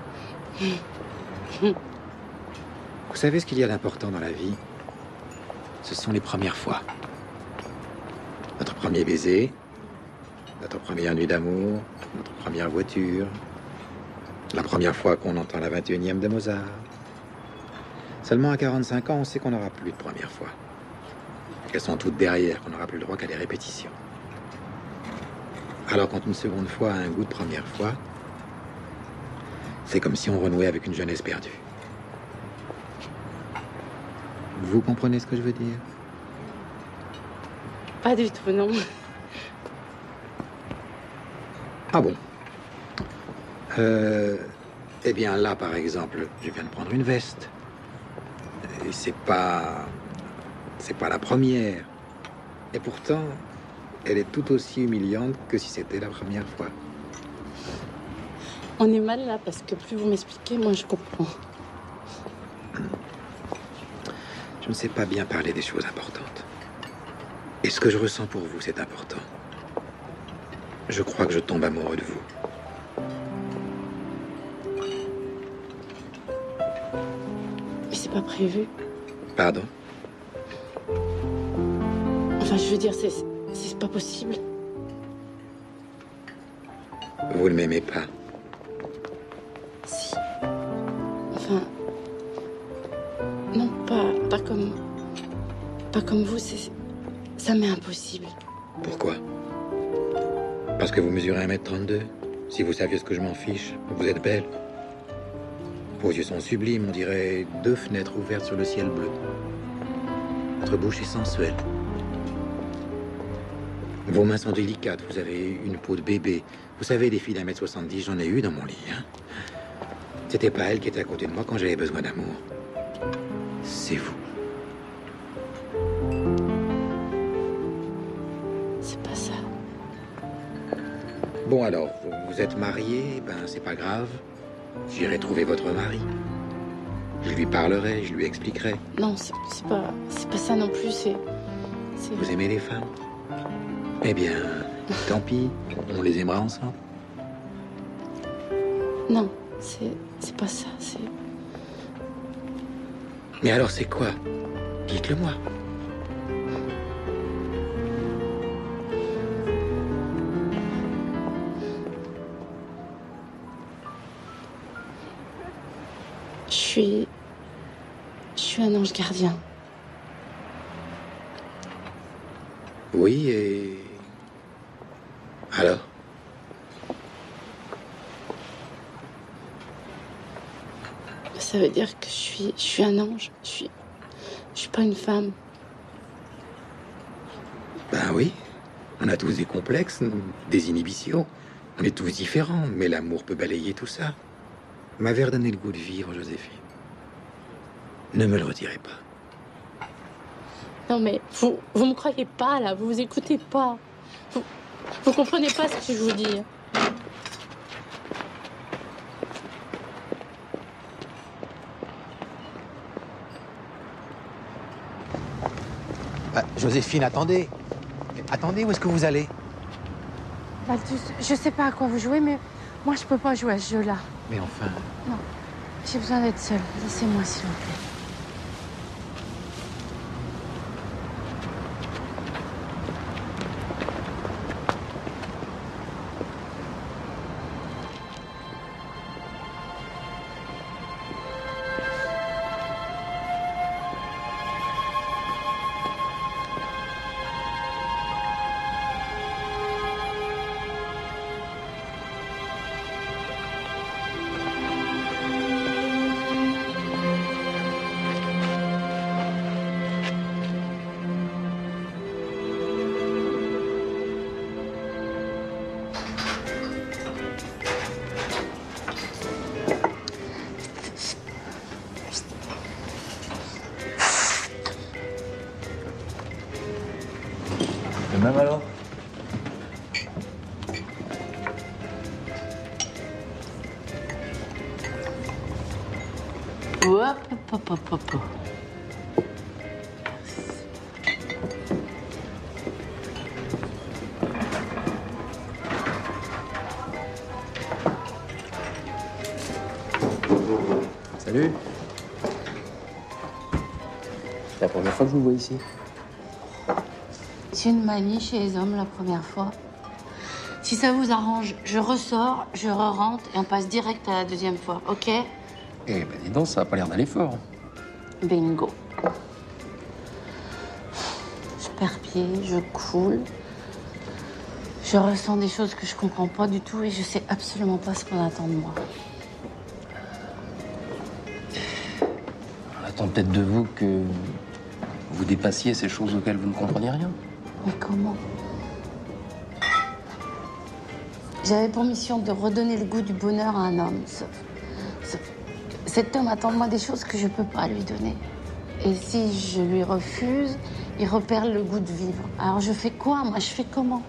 Vous savez ce qu'il y a d'important dans la vie? Ce sont les premières fois. Notre premier baiser, notre première nuit d'amour, notre première voiture, la première fois qu'on entend la vingt et unième de Mozart. Seulement à quarante-cinq ans, on sait qu'on n'aura plus de première fois. Elles sont toutes derrière, qu'on n'aura plus le droit qu'à des répétitions. Alors quand une seconde fois a un goût de première fois, c'est comme si on renouait avec une jeunesse perdue. Vous comprenez ce que je veux dire? Pas du tout, non. Ah bon? Euh, eh bien là, par exemple, je viens de prendre une veste. Et c'est pas... c'est pas la première. Et pourtant, elle est tout aussi humiliante que si c'était la première fois. On est mal là parce que plus vous m'expliquez, moins je comprends. Je ne sais pas bien parler des choses importantes. Et ce que je ressens pour vous, c'est important. Je crois que je tombe amoureux de vous. Mais c'est pas prévu. Pardon? Enfin, je veux dire, c'est c'est pas possible. Vous ne m'aimez pas? Si. Enfin... Non, pas, pas comme... Pas comme vous, c'est... Ça m'est impossible. Pourquoi? Parce que vous mesurez un mètre trente-deux? Si vous saviez ce que je m'en fiche, vous êtes belle. Vos yeux sont sublimes, on dirait deux fenêtres ouvertes sur le ciel bleu. Votre bouche est sensuelle. Vos mains sont délicates, vous avez une peau de bébé. Vous savez, des filles d'un mètre soixante-dix, j'en ai eu dans mon lit. Hein. C'était pas elle qui était à côté de moi quand j'avais besoin d'amour. C'est vous. C'est pas ça. Bon alors, vous, vous êtes marié, ben c'est pas grave. J'irai trouver votre mari. Je lui parlerai, je lui expliquerai. Non, c'est c'est pas... C'est pas ça non plus, c'est... c'est- Vous aimez les femmes? Eh bien, tant pis, on les aimera ensemble. Non, c'est... C'est pas ça, c'est... Mais alors c'est quoi? Dites-le moi. Je suis... Je suis un ange gardien. Oui, et... Alors? Ça veut dire que je suis... Je suis un ange. Je suis... Je suis pas une femme. Ben oui, on a tous des complexes, des inhibitions. On est tous différents, mais l'amour peut balayer tout ça. Vous m'avez redonné le goût de vivre, Joséphine. Ne me le retirez pas. Non mais vous... Vous me croyez pas, là. Vous vous écoutez pas. Vous... Vous comprenez pas ce que je vous dis. Bah, Joséphine, attendez. Attendez, où est-ce que vous allez? Balthus, je sais pas à quoi vous jouez, mais moi je peux pas jouer à ce jeu-là. Mais enfin... Non, j'ai besoin d'être seule. Laissez-moi, s'il vous plaît. même alors? Hop, hop, hop, hop, hop. Salut. C'est la première fois que je vous vois ici. C'est une manie chez les hommes la première fois. Si ça vous arrange, je ressors, je re-rentre et on passe direct à la deuxième fois, ok? Eh ben dis donc, ça a pas l'air d'aller fort. Bingo. Je perds pied, je coule. Je ressens des choses que je comprends pas du tout et je sais absolument pas ce qu'on attend de moi. On attend peut-être de vous que vous dépassiez ces choses auxquelles vous ne comprenez rien. Mais comment? J'avais pour mission de redonner le goût du bonheur à un homme. Sauf, sauf, cet homme attend de moi des choses que je peux pas lui donner. Et si je lui refuse, il repère le goût de vivre. Alors je fais quoi? Moi, je fais comment?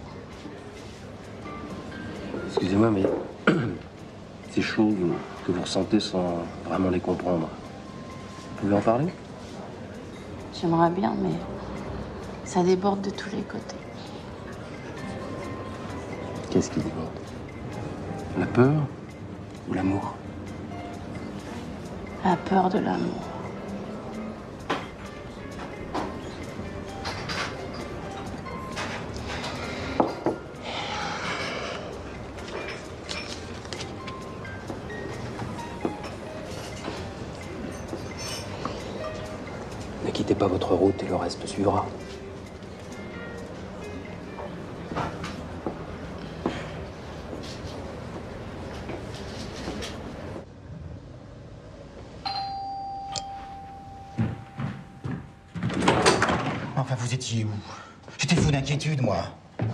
Excusez-moi, mais ces choses que vous ressentez sans vraiment les comprendre, vous pouvez en parler? J'aimerais bien, mais ça déborde de tous les côtés. Qu'est-ce qui déborde? La peur ou l'amour? La peur de l'amour. Ne quittez pas votre route et le reste suivra. Enfin, vous étiez où? J'étais fou d'inquiétude, moi.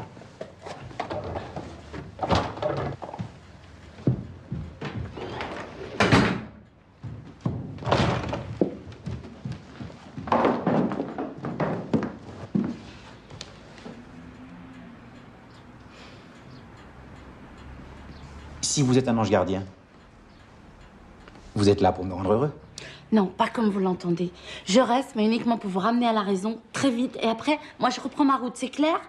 Si vous êtes un ange gardien, vous êtes là pour me rendre heureux? Non, pas comme vous l'entendez. Je reste, mais uniquement pour vous ramener à la raison, très vite. Et après, moi, je reprends ma route, c'est clair?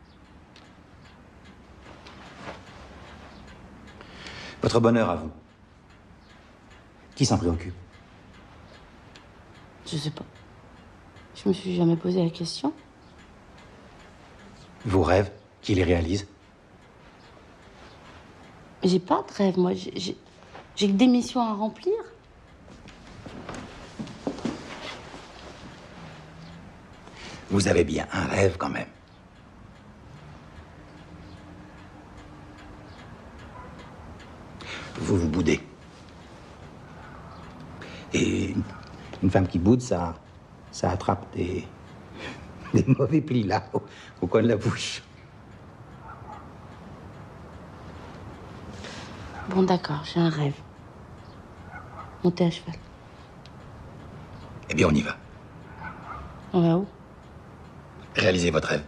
Votre bonheur à vous. Qui s'en préoccupe? Je sais pas. Je me suis jamais posé la question. Vos rêves, qui les réalisent? J'ai pas de rêve, moi. J'ai j'ai- j'ai que des missions à remplir. Vous avez bien un rêve, quand même. Vous vous boudez. Et une femme qui boude, ça, ça attrape des, des mauvais plis, là, au, au coin de la bouche. Bon, d'accord, j'ai un rêve. Monter à cheval. Eh bien, on y va. On va où? Réalisez votre rêve.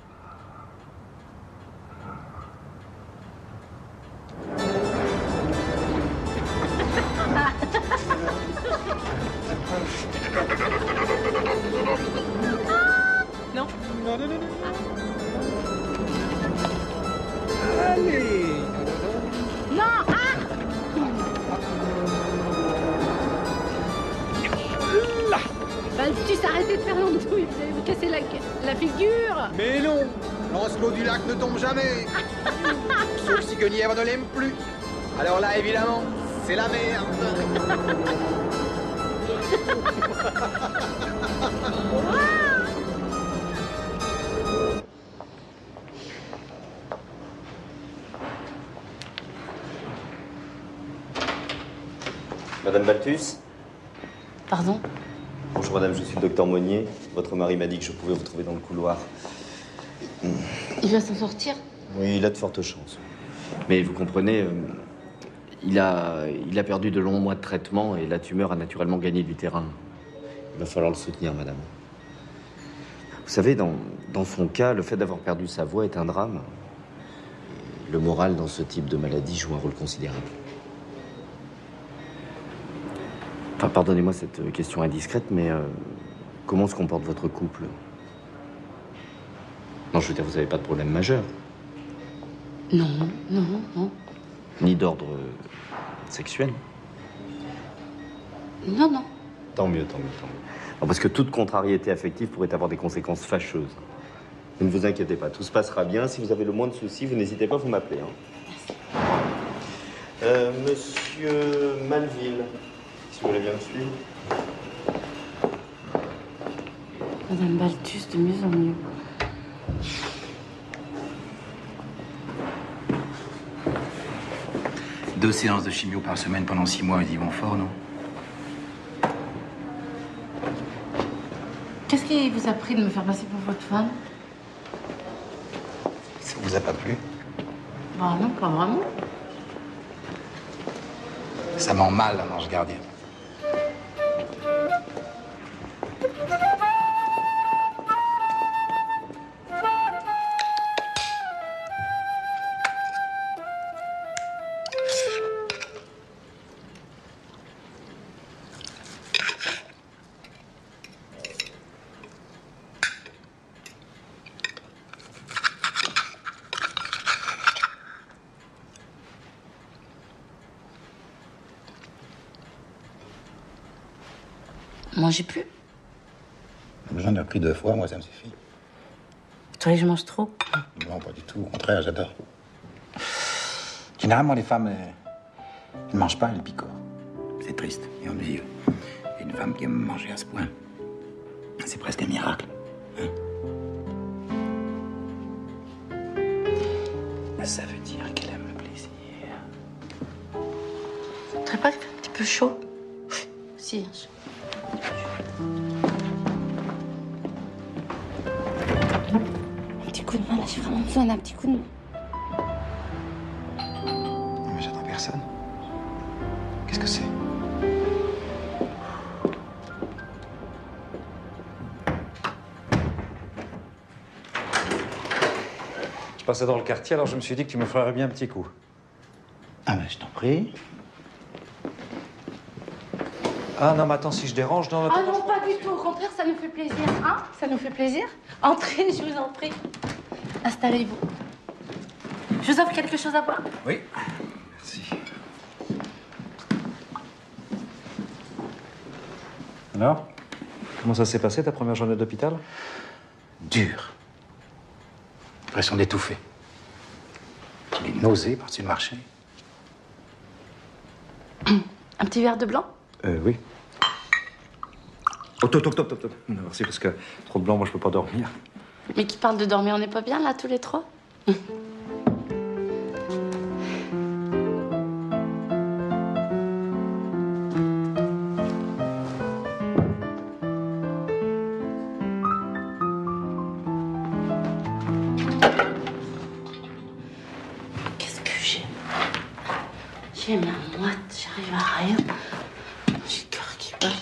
Non. Non, non, non, non. Allez. Non, ah! Là. Balthus, arrêtez de faire l'andouille, vous allez vous casser la, la figure. Mais non, Lancelot du lac ne tombe jamais. Sauf si Guenièvre ne l'aime plus. Alors là, évidemment, c'est la merde. Madame Balthus? Pardon? Bonjour madame, je suis le docteur Monnier. Votre mari m'a dit que je pouvais vous trouver dans le couloir. Il va s'en sortir? Oui, il a de fortes chances. Mais vous comprenez, euh, il, a, il a perdu de longs mois de traitement et la tumeur a naturellement gagné du terrain. Il va falloir le soutenir, madame. Vous savez, dans, Dans son cas, le fait d'avoir perdu sa voix est un drame. Et le moral dans ce type de maladie joue un rôle considérable. Enfin, pardonnez-moi cette question indiscrète, mais euh, comment se comporte votre couple? Non, je veux dire, vous n'avez pas de problème majeur? Non, non, non. Ni d'ordre euh, sexuel? Non, non. Tant mieux, tant mieux, tant mieux. Alors, parce que toute contrariété affective pourrait avoir des conséquences fâcheuses. Ne vous inquiétez pas, tout se passera bien. Si vous avez le moindre souci, vous n'hésitez pas, vous m'appelez. Hein. Euh, Monsieur Malville, si vous voulez bien me suivre. Madame Balthus, de mieux en mieux. Deux séances de chimio par semaine pendant six mois, ils y vont fort, non? Qu'est-ce qui vous a pris de me faire passer pour votre femme? Ça vous a pas plu? Bah non, pas vraiment. Ça ment mal, un ange gardien. Mangez plus. J'en ai repris deux fois, moi ça me suffit. Tu croyais que je mange trop? Non, pas du tout, au contraire, j'adore. Généralement, les femmes, elles ne mangent pas, elles picorent. C'est triste et ennuyeux. Et une femme qui aime manger à ce point, c'est presque un miracle. Hein? Ça veut dire qu'elle aime le plaisir. Tu ne pas qu'il fait un petit peu chaud? Si, hein, je... Un petit coup de main, là, j'ai vraiment besoin d'un petit coup de main. Non, mais j'attends personne. Qu'est-ce que c'est? Je passais dans le quartier, alors je me suis dit que tu me ferais bien un petit coup. Ah ben, je t'en prie. Ah non, mais attends, si je dérange, non... Ah non, pas du tout. Au contraire, ça nous fait plaisir. Hein? Ça nous fait plaisir. Entrez, je vous en prie. Installez-vous. Je vous offre quelque chose à boire? Oui. Merci. Alors? Comment ça s'est passé, ta première journée d'hôpital? Dur. L'impression d'étouffer. Les nausées par-dessus le marché. Un petit verre de blanc? Euh, oui. Oh, top, top, top, top, top. Non, merci, parce que trop de blanc, moi, je peux pas dormir. Mais qui parle de dormir, on n'est pas bien, là, tous les trois? Qu'est-ce que j'ai? J'ai ma moite, j'arrive à rien. J'ai le cœur qui bat.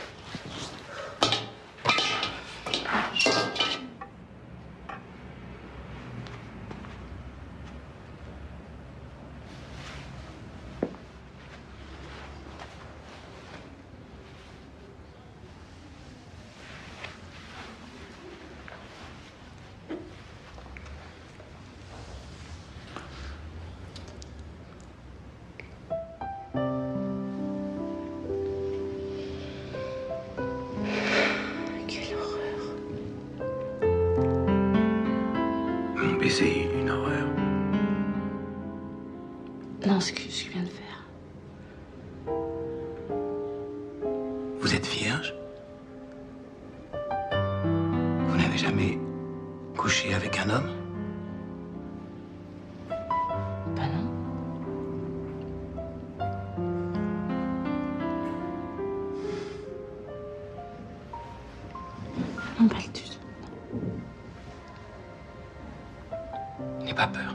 C'est une horreur. Non, ce que je viens de faire. Vous êtes vierge? Vous n'avez jamais couché avec un homme? Bah non. Non, Balthus. N'aie pas peur.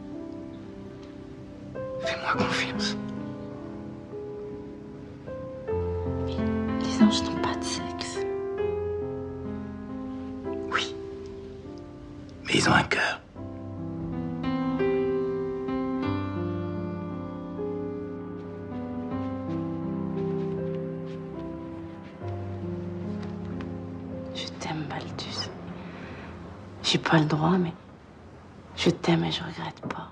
Fais-moi confiance. Les anges n'ont pas de sexe. Oui. Mais ils ont un cœur. Je t'aime, Balthus. J'ai pas le droit, mais je t'aime et je regrette pas.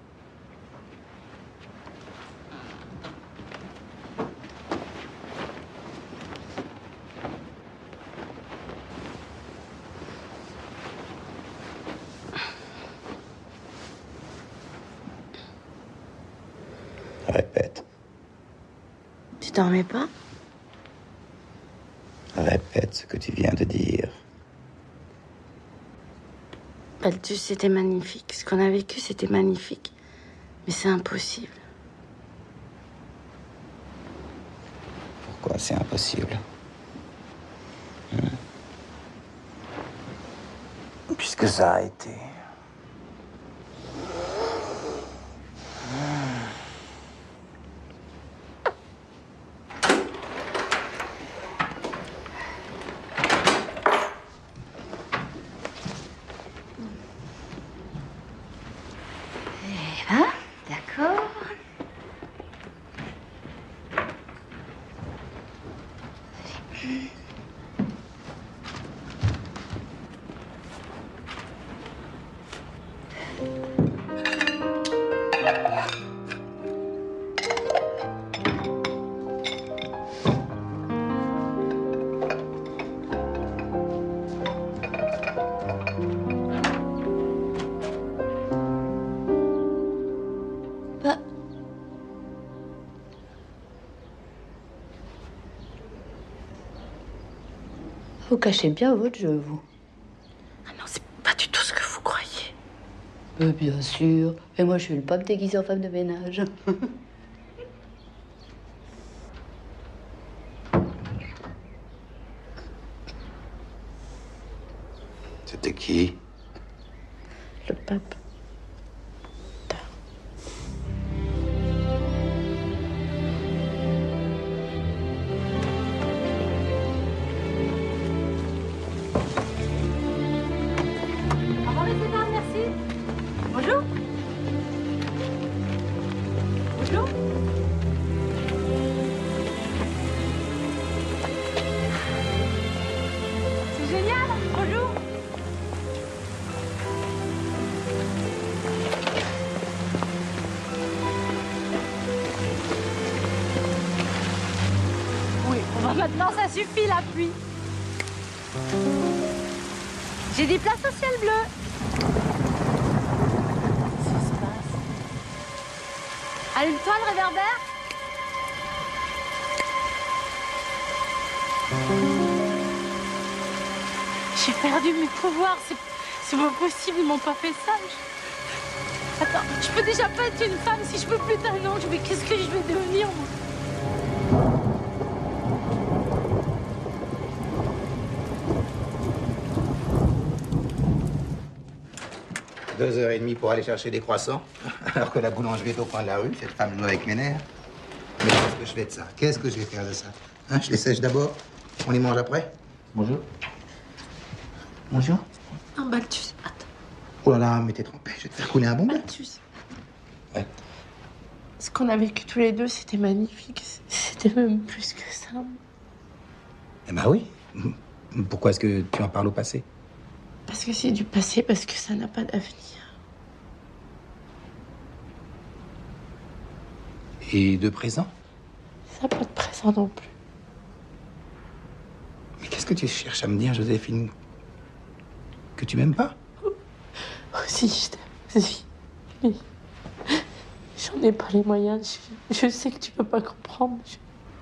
Répète. Tu dormais pas? Répète ce que tu viens de dire. Balthus, c'était magnifique. Ce qu'on a vécu, c'était magnifique. Mais c'est impossible. Pourquoi c'est impossible? Hmm. Puisque ça a été. Hein? D'accord. Vous cachez bien votre jeu, vous. Ah non, c'est pas du tout ce que vous croyez. Mais bien sûr. Et moi, je suis le pape déguisé en femme de ménage. C'était qui? Le pape. Au revoir, messieurs, merci. Bonjour. Bonjour. C'est génial. Bonjour. Oui, bon bah maintenant ça suffit la pluie. J'ai des places au ciel bleu. Qu'est-ce qui se passe? Allume-toi le réverbère. J'ai perdu mes pouvoirs. C'est, c'est pas possible, ils m'ont pas fait ça. Je- Attends, je peux déjà pas être une femme si je peux plus d'un ange. Mais qu'est-ce que je vais devenir, moi? Deux heures et demie pour aller chercher des croissants, alors que la boulangerie est au coin de la rue. Cette femme joue avec mes nerfs. Mais qu'est-ce que je fais de ça? Qu'est-ce que je vais faire de ça? Hein, je les sèche d'abord, on les mange après? Bonjour. Bonjour. Non, Balthus, attends. Oh là là, mais t'es trompé, je vais te faire couler un bon bain. Balthus. Ouais. Ce qu'on a vécu tous les deux, c'était magnifique. C'était même plus que ça. Eh ben oui. Pourquoi est-ce que tu en parles au passé? Parce que c'est du passé, parce que ça n'a pas d'avenir. Et de présent? Ça n'a pas de présent non plus. Mais qu'est-ce que tu cherches à me dire, Joséphine? Que tu m'aimes pas? Oh, si, je t'aime. Si. Mais j'en ai pas les moyens. Je, je sais que tu peux pas comprendre. Je...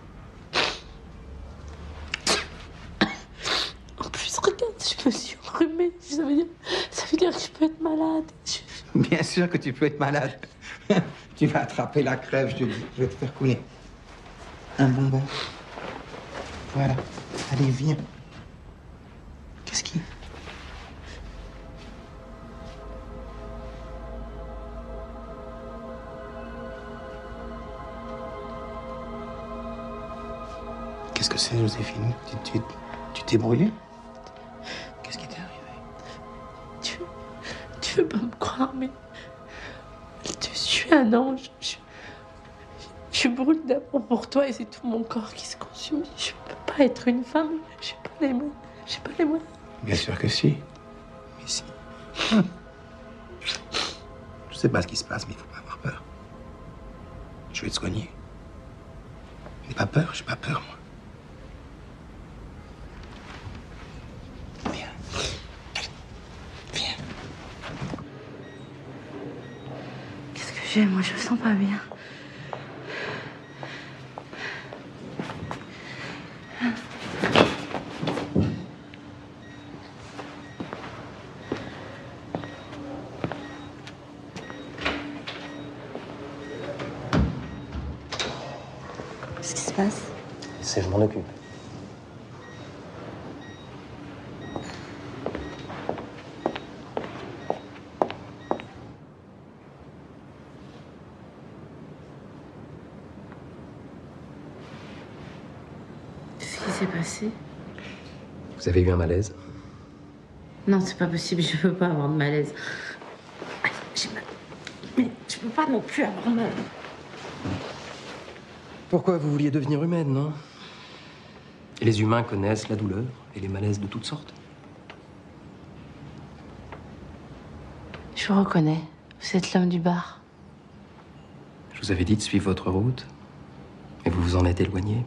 En plus, regarde, je me suis enrhumée. Ça veut dire, ça veut dire que je peux être malade. Je... Bien sûr que tu peux être malade. Tu vas attraper la crève, je te dis. Je vais te faire couler. Un bonbon. Voilà. Allez, viens. Qu'est-ce qui... Qu'est-ce que c'est, Joséphine? Tu, tu, tu t'es brûlée? Qu'est-ce qui t'est arrivé? Tu, veux pas me croire, mais... Je suis un ange. Je, je brûle d'amour pour toi et c'est tout mon corps qui se consume. Je peux pas être une femme. J'ai pas les mots. J'ai pas les mots. Bien sûr que si. Mais si. Je sais pas ce qui se passe, mais il faut pas avoir peur. Je vais te soigner. N'aie pas peur, j'ai pas peur, moi. Qu'est-ce que j'ai? Moi, je me sens pas bien. Qu'est-ce qui se passe? C'est, je m'en occupe. Qu'est-ce qui s'est passé? Vous avez eu un malaise? Non, c'est pas possible, je peux pas avoir de malaise. Aïe, j'ai mal. Mais je peux pas non plus avoir mal. Pourquoi vous vouliez devenir humaine, non? Et les humains connaissent la douleur et les malaises de toutes sortes. Je vous reconnais, vous êtes l'homme du bar. Je vous avais dit de suivre votre route, et vous vous en êtes éloigné.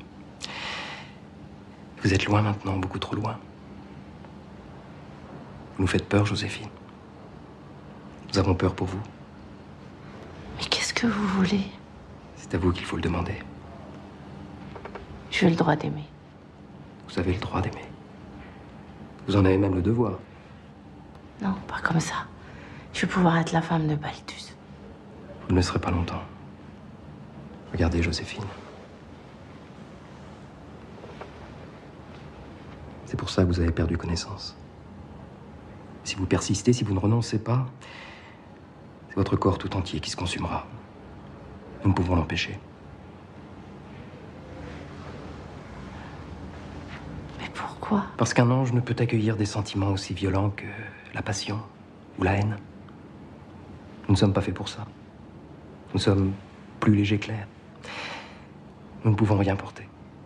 Vous êtes loin maintenant, beaucoup trop loin. Vous nous faites peur, Joséphine. Nous avons peur pour vous. Mais qu'est-ce que vous voulez? C'est à vous qu'il faut le demander. J'ai le droit d'aimer. Vous avez le droit d'aimer. Vous en avez même le devoir. Non, pas comme ça. Je vais pouvoir être la femme de Balthus. Vous ne le serez pas longtemps. Regardez, Joséphine. C'est pour ça que vous avez perdu connaissance. Si vous persistez, si vous ne renoncez pas, c'est votre corps tout entier qui se consumera. Nous ne pouvons l'empêcher. Mais pourquoi? Parce qu'un ange ne peut accueillir des sentiments aussi violents que la passion ou la haine. Nous ne sommes pas faits pour ça. Nous sommes plus légers que l'air. Nous ne pouvons rien porter.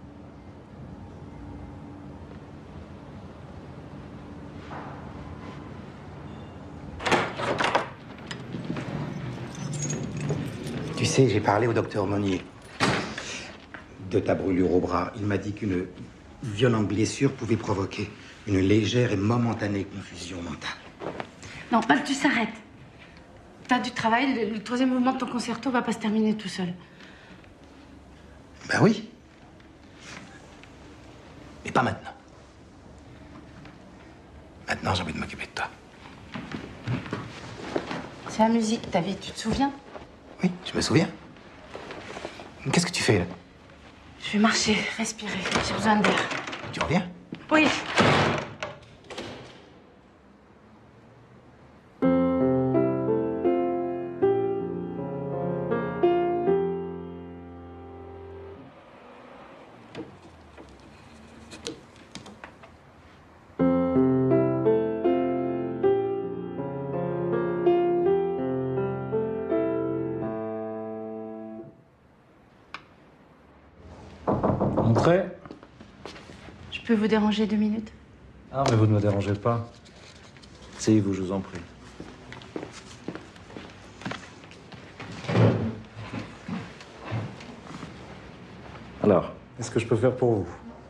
Tu sais, j'ai parlé au docteur Monnier de ta brûlure au bras. Il m'a dit qu'une violente blessure pouvait provoquer une légère et momentanée confusion mentale. Non, Balthus, arrête. T'as du travail, le, le troisième mouvement de ton concerto va pas se terminer tout seul. Ben oui. Mais pas maintenant. Maintenant, j'ai envie de m'occuper de toi. C'est la musique, ta vie, tu te souviens? Oui, je me souviens. Qu'est-ce que tu fais, là? Je vais marcher, respirer. J'ai besoin d'air. Tu reviens? Oui. Entrez. Je peux vous déranger deux minutes? Ah, mais vous ne me dérangez pas. Asseyez-vous, je vous en prie. Alors, qu'est-ce que je peux faire pour vous?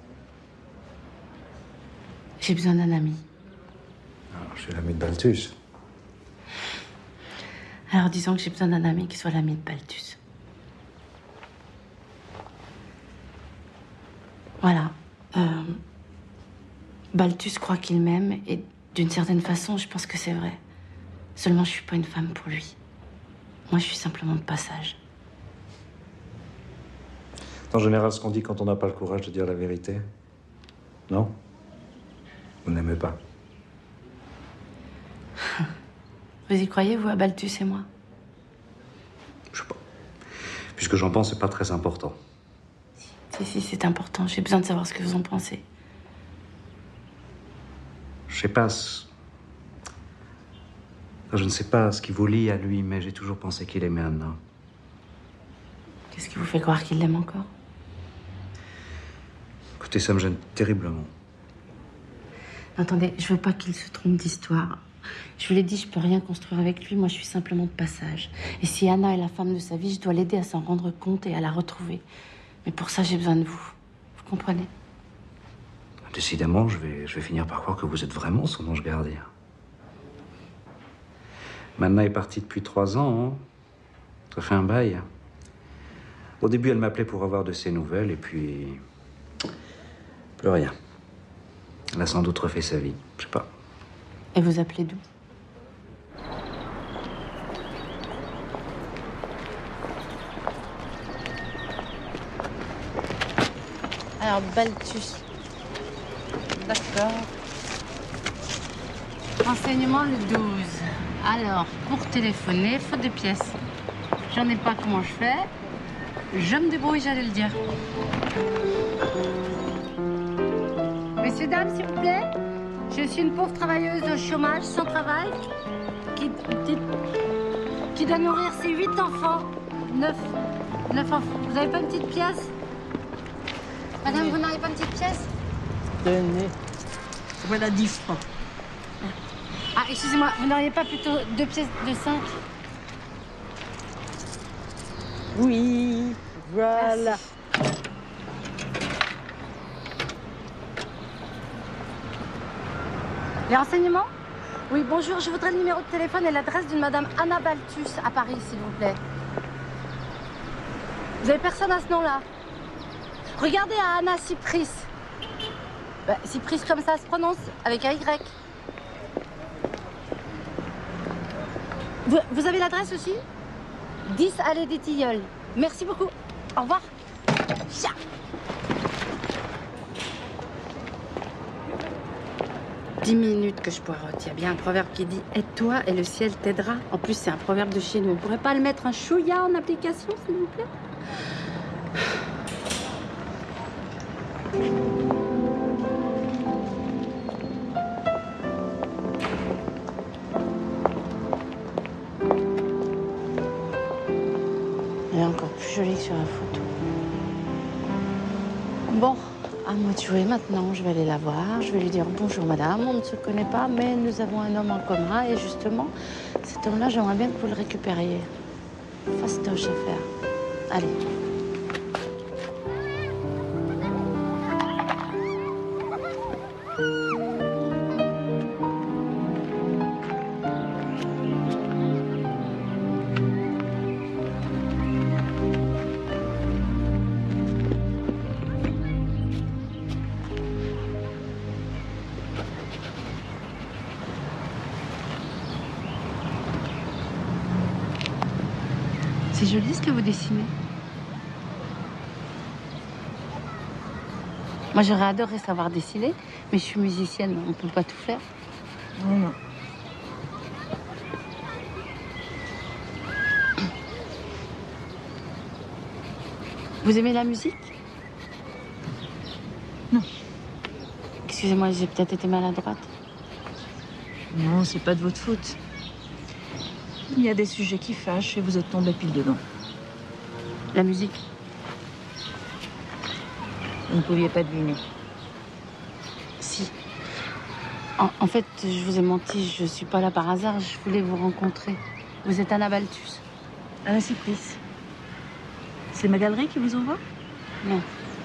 J'ai besoin d'un ami. Alors, je suis l'ami de Balthus. Alors disons que j'ai besoin d'un ami qui soit l'ami de Balthus. Voilà. Euh, Balthus croit qu'il m'aime et d'une certaine façon, je pense que c'est vrai. Seulement, je suis pas une femme pour lui. Moi, je suis simplement de passage. En général, ce qu'on dit quand on n'a pas le courage de dire la vérité. Non? Vous n'aimez pas? Vous y croyez, vous, à Balthus et moi? Je sais pas. Puisque j'en pense, c'est pas très important. Si, si, c'est important. J'ai besoin de savoir ce que vous en pensez. Je sais pas. Ça Je ne sais pas ce qui vous lie à lui, mais j'ai toujours pensé qu'il aimait Anna. Qu'est-ce qui vous fait croire qu'il l'aime encore? Écoutez, ça me gêne terriblement. Attendez, je veux pas qu'il se trompe d'histoire. Je vous l'ai dit, je peux rien construire avec lui. Moi, je suis simplement de passage. Et si Anna est la femme de sa vie, je dois l'aider à s'en rendre compte et à la retrouver. Mais pour ça, j'ai besoin de vous. Vous comprenez? Décidément, je vais, je vais finir par croire que vous êtes vraiment son ange gardien. Anna est partie depuis trois ans. Hein. Ça fait un bail. Au début, elle m'appelait pour avoir de ses nouvelles, et puis... plus rien. Elle a sans doute refait sa vie. Je sais pas. Et vous appelez d'où? Alors, Balthus. D'accord. Renseignement le douze. Alors, pour téléphoner, faute de pièces. J'en ai pas, comment je fais? Je me débrouille, j'allais le dire. Messieurs, dames, s'il vous plaît. Je suis une pauvre travailleuse au chômage, sans travail, qui, qui, qui doit nourrir ses huit enfants. Neuf. Neuf enfants. Vous n'avez pas une petite pièce? Madame, vous n'avez pas une petite pièce? Tenez. Voilà dix francs. Ah, excusez-moi, vous n'auriez pas plutôt deux pièces de cinq? Oui, voilà. Merci. Les renseignements? Oui, bonjour, je voudrais le numéro de téléphone et l'adresse d'une madame Anna Balthus à Paris, s'il vous plaît. Vous avez personne à ce nom-là? Regardez à Anna Cypris. Bah, Cypris comme ça se prononce, avec un Y. Vous, vous avez l'adresse aussi? dix allée des Tilleuls. Merci beaucoup. Au revoir. Chia. Dix minutes que je poireaute. Il y a bien un proverbe qui dit « Aide-toi et le ciel t'aidera ». En plus, c'est un proverbe de chez nous. On pourrait pas le mettre un chouïa en application, s'il vous plaît? Elle est encore plus jolie que sur la photo. Bon. À moi de jouer maintenant, je vais aller la voir, je vais lui dire bonjour madame, on ne se connaît pas, mais nous avons un homme en commun et justement, cet homme-là, j'aimerais bien que vous le récupériez. Fastoche à faire. Allez. C'est joli ce que vous dessinez. Moi, j'aurais adoré savoir dessiner, mais je suis musicienne, on ne peut pas tout faire. Non, non. Vous aimez la musique? Non. Excusez-moi, j'ai peut-être été maladroite. Non, c'est pas de votre faute. Il y a des sujets qui fâchent et vous êtes tombé pile dedans. La musique? Vous ne pouviez pas deviner. Si. En, en fait, je vous ai menti, je suis pas là par hasard, je voulais vous rencontrer. Vous êtes Anna Balthus. Anna Cypris. C'est ma galerie qui vous envoie? Non.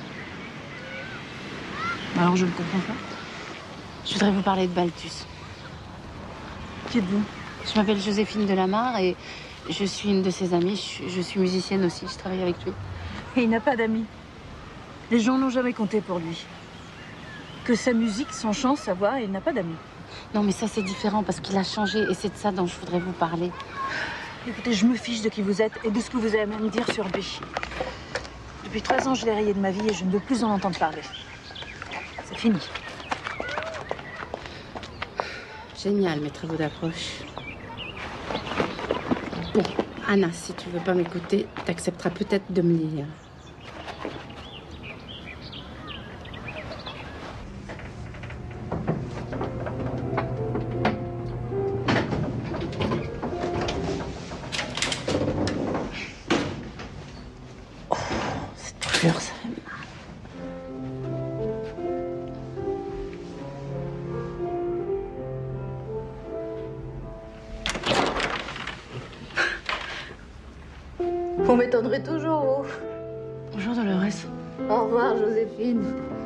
Alors je ne comprends pas. Je voudrais vous parler de Balthus. Qui êtes-vous? Je m'appelle Joséphine Delamarre et je suis une de ses amies. Je, je suis musicienne aussi, je travaille avec lui. Et il n'a pas d'amis. Les gens n'ont jamais compté pour lui. Que sa musique, son chant, sa voix, il n'a pas d'amis. Non, mais ça, c'est différent parce qu'il a changé et c'est de ça dont je voudrais vous parler. Écoutez, je me fiche de qui vous êtes et de ce que vous avez à me dire sur lui. Depuis trois ans, je l'ai rayé de ma vie et je ne veux plus en entendre parler. C'est fini. Génial, mes travaux d'approche. Bon, Anna, si tu veux pas m'écouter, t'accepteras peut-être de me lire. On m'étonnerait toujours, vous. Bonjour Dolores. Au revoir, Joséphine.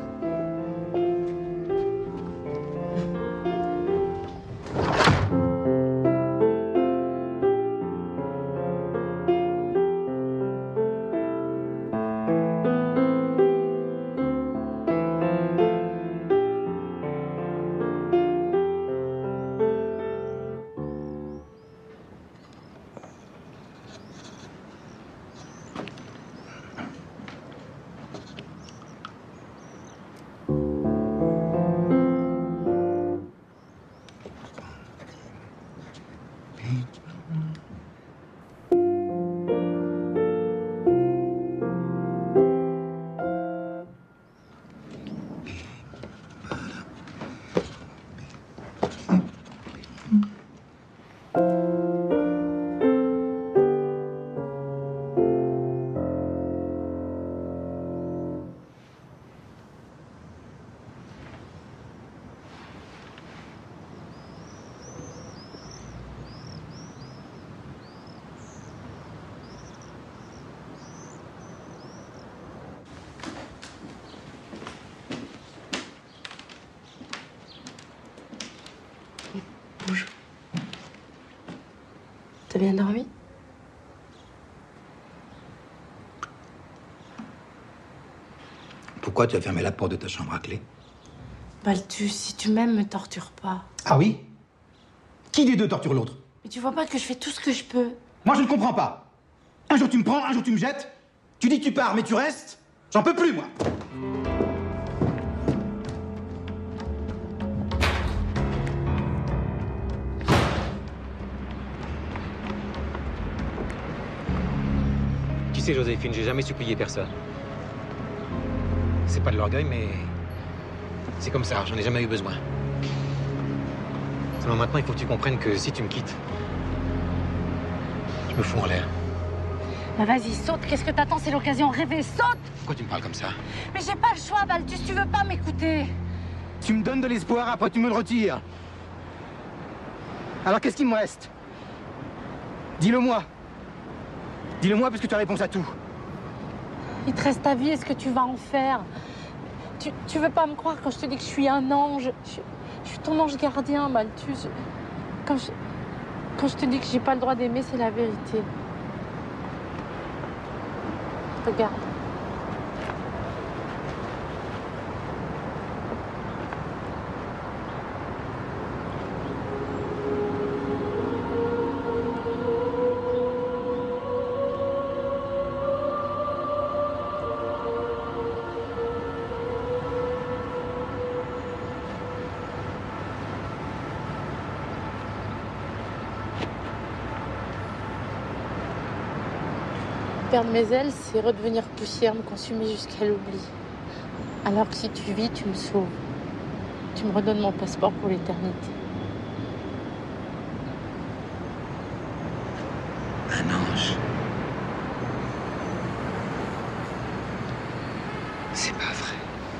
Bonjour. T'as bien dormi? Pourquoi tu as fermé la porte de ta chambre à clé? Balthus, si tu m'aimes, me torture pas. Ah oui? Qui des deux torture l'autre? Mais tu vois pas que je fais tout ce que je peux? Moi, je ne comprends pas. Un jour tu me prends, un jour tu me jettes. Tu dis que tu pars, mais tu restes. J'en peux plus, moi. Tu sais, Joséphine, j'ai jamais supplié personne. C'est pas de l'orgueil, mais c'est comme ça, j'en ai jamais eu besoin. Seulement maintenant, il faut que tu comprennes que si tu me quittes, je me fous en l'air. Bah vas-y, saute, qu'est-ce que t'attends? C'est l'occasion, rêver, saute! Pourquoi tu me parles comme ça? Mais j'ai pas le choix, Balthus, tu veux pas m'écouter? Tu me donnes de l'espoir, après tu me le retires. Alors qu'est-ce qu'il me reste? Dis-le-moi. Dis-le-moi parce que tu as réponse à tout. Il te reste ta vie, est-ce que tu vas en faire? Tu, tu veux pas me croire quand je te dis que je suis un ange? Je, je suis ton ange gardien, Balthus. Quand je, quand je te dis que j'ai pas le droit d'aimer, c'est la vérité. Regarde. Perdre mes ailes, c'est redevenir poussière, me consumer jusqu'à l'oubli. Alors que si tu vis, tu me sauves. Tu me redonnes mon passeport pour l'éternité. Un ange. C'est pas vrai.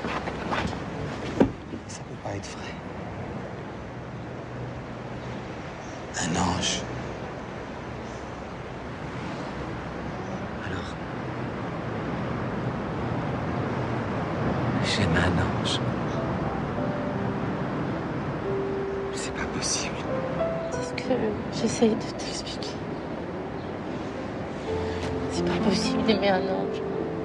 Ça peut pas être vrai. Un ange. Alors, j'aime un ange. C'est pas possible. C'est ce que j'essaye de t'expliquer. C'est pas possible d'aimer un ange.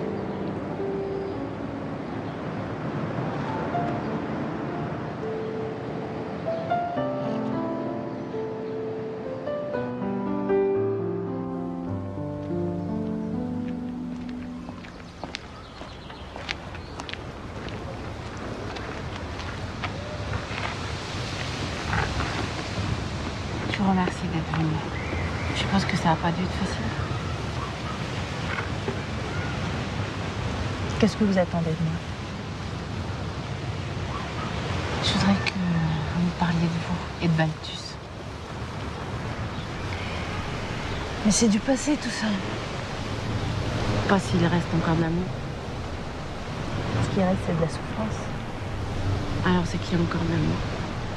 Je vous remercie d'être venu. Je pense que ça n'a pas dû être facile. Qu'est-ce que vous attendez de moi? Je voudrais que vous me parliez de vous et de Balthus. Mais c'est du passé, tout ça. Pas s'il reste encore de l'amour. Ce qui reste, c'est de la souffrance. Alors c'est qu'il y a encore de l'amour.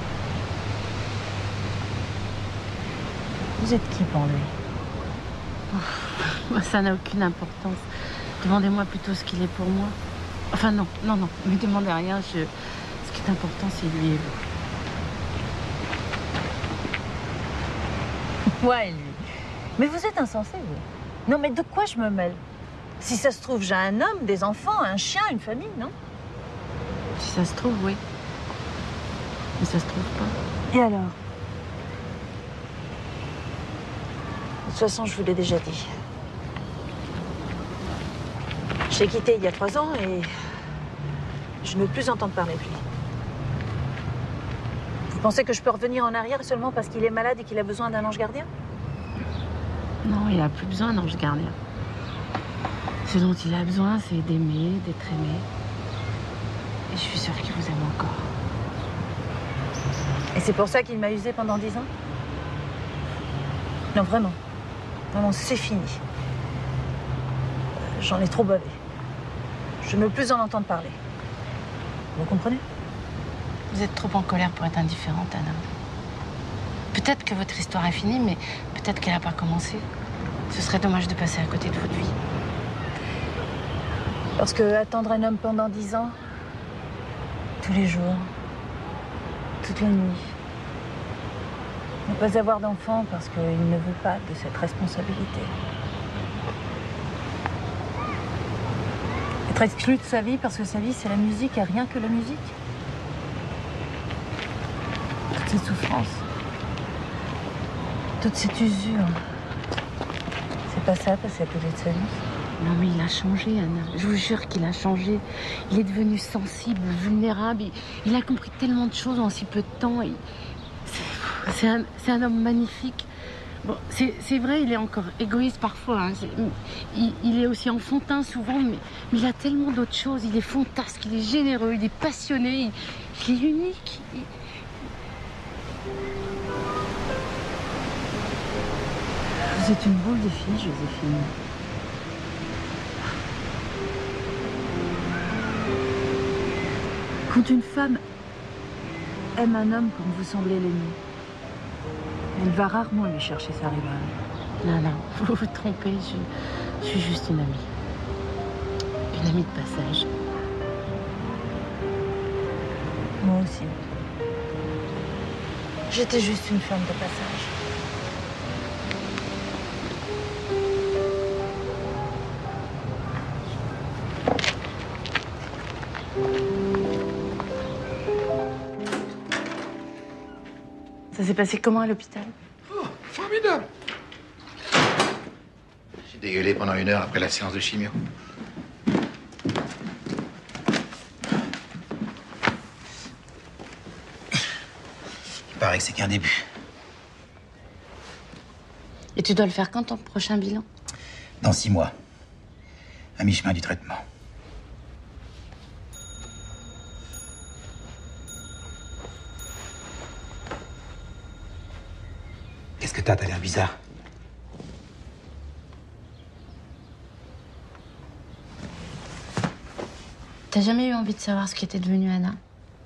Vous êtes qui pour lui? Oh, ça n'a aucune importance. Demandez-moi plutôt ce qu'il est pour moi. Enfin non, non, non, ne me demandez rien. Je... Ce qui est important, c'est lui et vous. Ouais, lui. Mais vous êtes insensé, vous. Non, mais de quoi je me mêle? Si ça se trouve, j'ai un homme, des enfants, un chien, une famille, non? Si ça se trouve, oui. Mais ça se trouve pas. Et alors? De toute façon, je vous l'ai déjà dit. Je l'ai quitté il y a trois ans et je ne veux plus entendre parler de lui. Vous pensez que je peux revenir en arrière seulement parce qu'il est malade et qu'il a besoin d'un ange gardien? Non, il n'a plus besoin d'ange gardien. Ce dont il a besoin, c'est d'aimer, d'être aimé. Et je suis sûre qu'il vous aime encore. Et c'est pour ça qu'il m'a usé pendant dix ans? Non, vraiment. Vraiment, c'est fini. J'en ai trop bavé. Je ne veux plus en entendre parler. Vous comprenez? Vous êtes trop en colère pour être indifférente, Anna. Peut-être que votre histoire est finie, mais peut-être qu'elle n'a pas commencé. Ce serait dommage de passer à côté de votre vie. Parce que attendre un homme pendant dix ans, tous les jours, toute la nuit, ne pas avoir d'enfant parce qu'il ne veut pas de cette responsabilité. Être exclu de sa vie parce que sa vie c'est la musique et rien que la musique. Toute cette souffrance, toute cette usure, c'est pas ça passer à côté de sa vie. Non mais il a changé, Anna. Je vous jure qu'il a changé. Il est devenu sensible, vulnérable. Il, il a compris tellement de choses en si peu de temps. Il... C'est un, un homme magnifique. Bon, c'est vrai, il est encore égoïste parfois. Hein. Est, il, il est aussi enfantin souvent, mais, mais il a tellement d'autres choses. Il est fantasque, il est généreux, il est passionné, il, il est unique. Il... Vous êtes une drôle de fille, Joséphine. Quand une femme aime un homme comme vous semblez l'aimer, elle va rarement lui chercher sa rivale. Non, non, vous vous trompez, je, je suis juste une amie. Une amie de passage. Moi aussi. J'étais juste une femme de passage. Ça s'est passé comment à l'hôpital? Oh, formidable! J'ai dégueulé pendant une heure après la séance de chimio. Il paraît que c'est qu'un début. Et tu dois le faire quand ton prochain bilan? Dans six mois. À mi-chemin du traitement. Qu'est-ce que t'as? T'as l'air bizarre. T'as jamais eu envie de savoir ce qui était devenu Anna?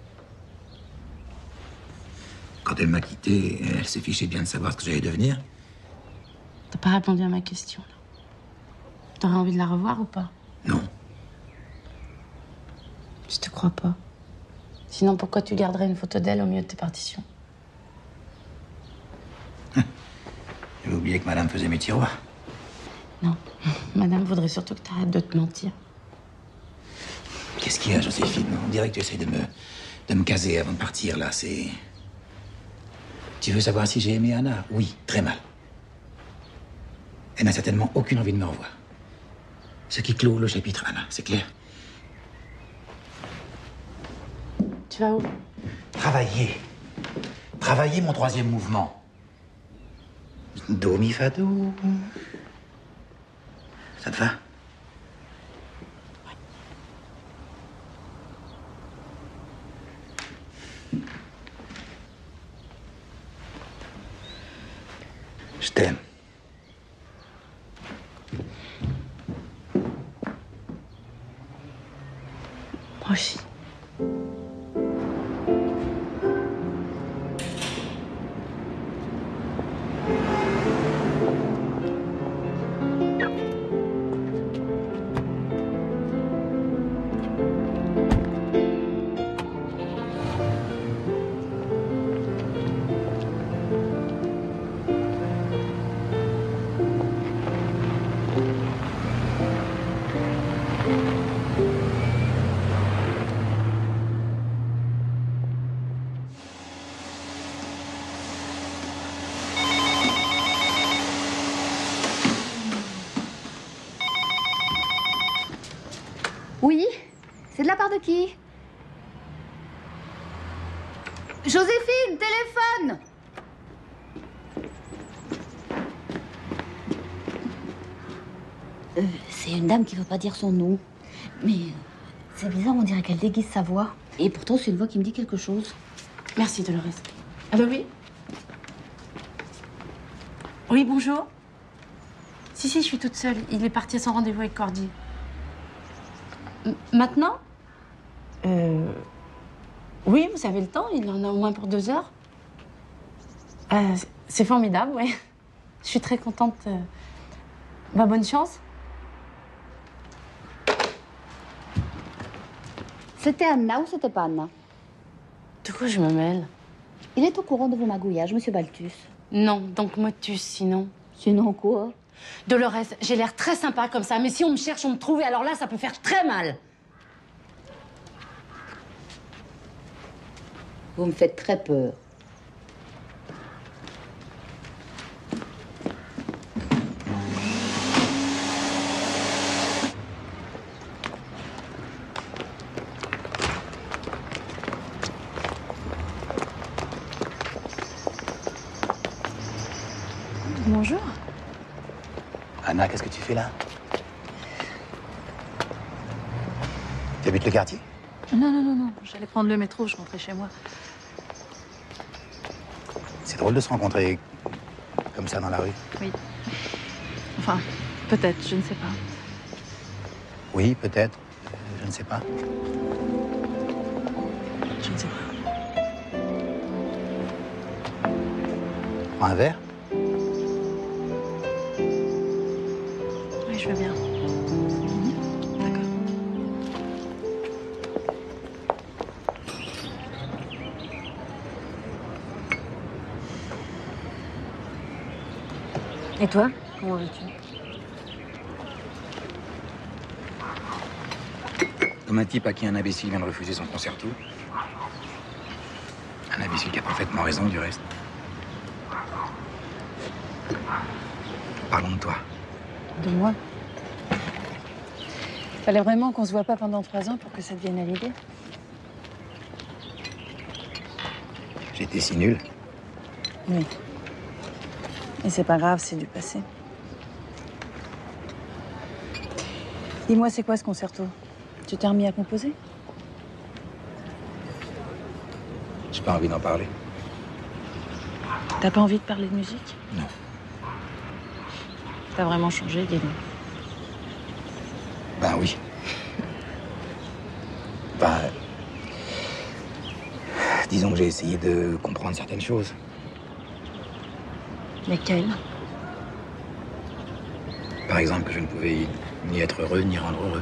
Quand elle m'a quitté, elle s'est fichée bien de savoir ce que j'allais devenir. T'as pas répondu à ma question, là. T'aurais envie de la revoir ou pas? Non. Je te crois pas. Sinon, pourquoi tu garderais une photo d'elle au milieu de tes partitions? J'avais oublié que madame faisait mes tiroirs. Non. Madame voudrait surtout que t'arrêtes de te mentir. Qu'est-ce qu'il y a, Joséphine? On dirait que tu essaies de me, de me caser avant de partir, là. C'est... Tu veux savoir si j'ai aimé Anna? Oui, très mal. Elle n'a certainement aucune envie de me revoir. Ce qui clôt le chapitre, Anna, c'est clair? Tu vas où? Travailler. Travailler mon troisième mouvement. Do, mi, fa, do. Ça te va? Je t'aime. Moi aussi. Oui? C'est de la part de qui? Joséphine, téléphone! Euh, c'est une dame qui veut pas dire son nom. Mais euh, c'est bizarre, on dirait qu'elle déguise sa voix. Et pourtant, c'est une voix qui me dit quelque chose. Merci, Dolores. Allô, oui? Oui, bonjour. Si, si, je suis toute seule. Il est parti à son rendez-vous avec Cordier. M- maintenant? Euh... Oui, vous avez le temps. Il en a au moins pour deux heures. Euh, c'est formidable, oui. Je suis très contente. Euh... Bah, bonne chance. C'était Anna ou c'était pas Anna? De quoi je me mêle? Il est au courant de vos magouillages, monsieur Balthus. Non, donc motus, sinon. Sinon quoi? Dolores, j'ai l'air très sympa comme ça, mais si on me cherche, on me trouve, et alors là, ça peut faire très mal. Vous me faites très peur. Bonjour. Anna, qu'est-ce que tu fais là? Tu habites le quartier? Non, non, non, non. J'allais prendre le métro, je rentrais chez moi. C'est drôle de se rencontrer comme ça dans la rue. Oui. Enfin, peut-être, je ne sais pas. Oui, peut-être. Je ne sais pas. Je ne sais pas. Prends un verre? Oui, je veux bien. Mhm. D'accord. Et toi, comment vas-tu? Comme un type à qui un imbécile vient de refuser son concerto. Un imbécile qui a parfaitement raison, du reste. Parlons de toi. De moi? Fallait vraiment qu'on se voit pas pendant trois ans pour que ça devienne à l'idée. J'étais si nul. Oui. Et c'est pas grave, c'est du passé. Dis-moi, c'est quoi ce concerto? Tu t'es remis à composer? J'ai pas envie d'en parler. T'as pas envie de parler de musique? Non. T'as vraiment changé, dis-donc. Ben oui. Ben... Disons que j'ai essayé de comprendre certaines choses. Lesquelles? Par exemple, que je ne pouvais ni être heureux, ni rendre heureux.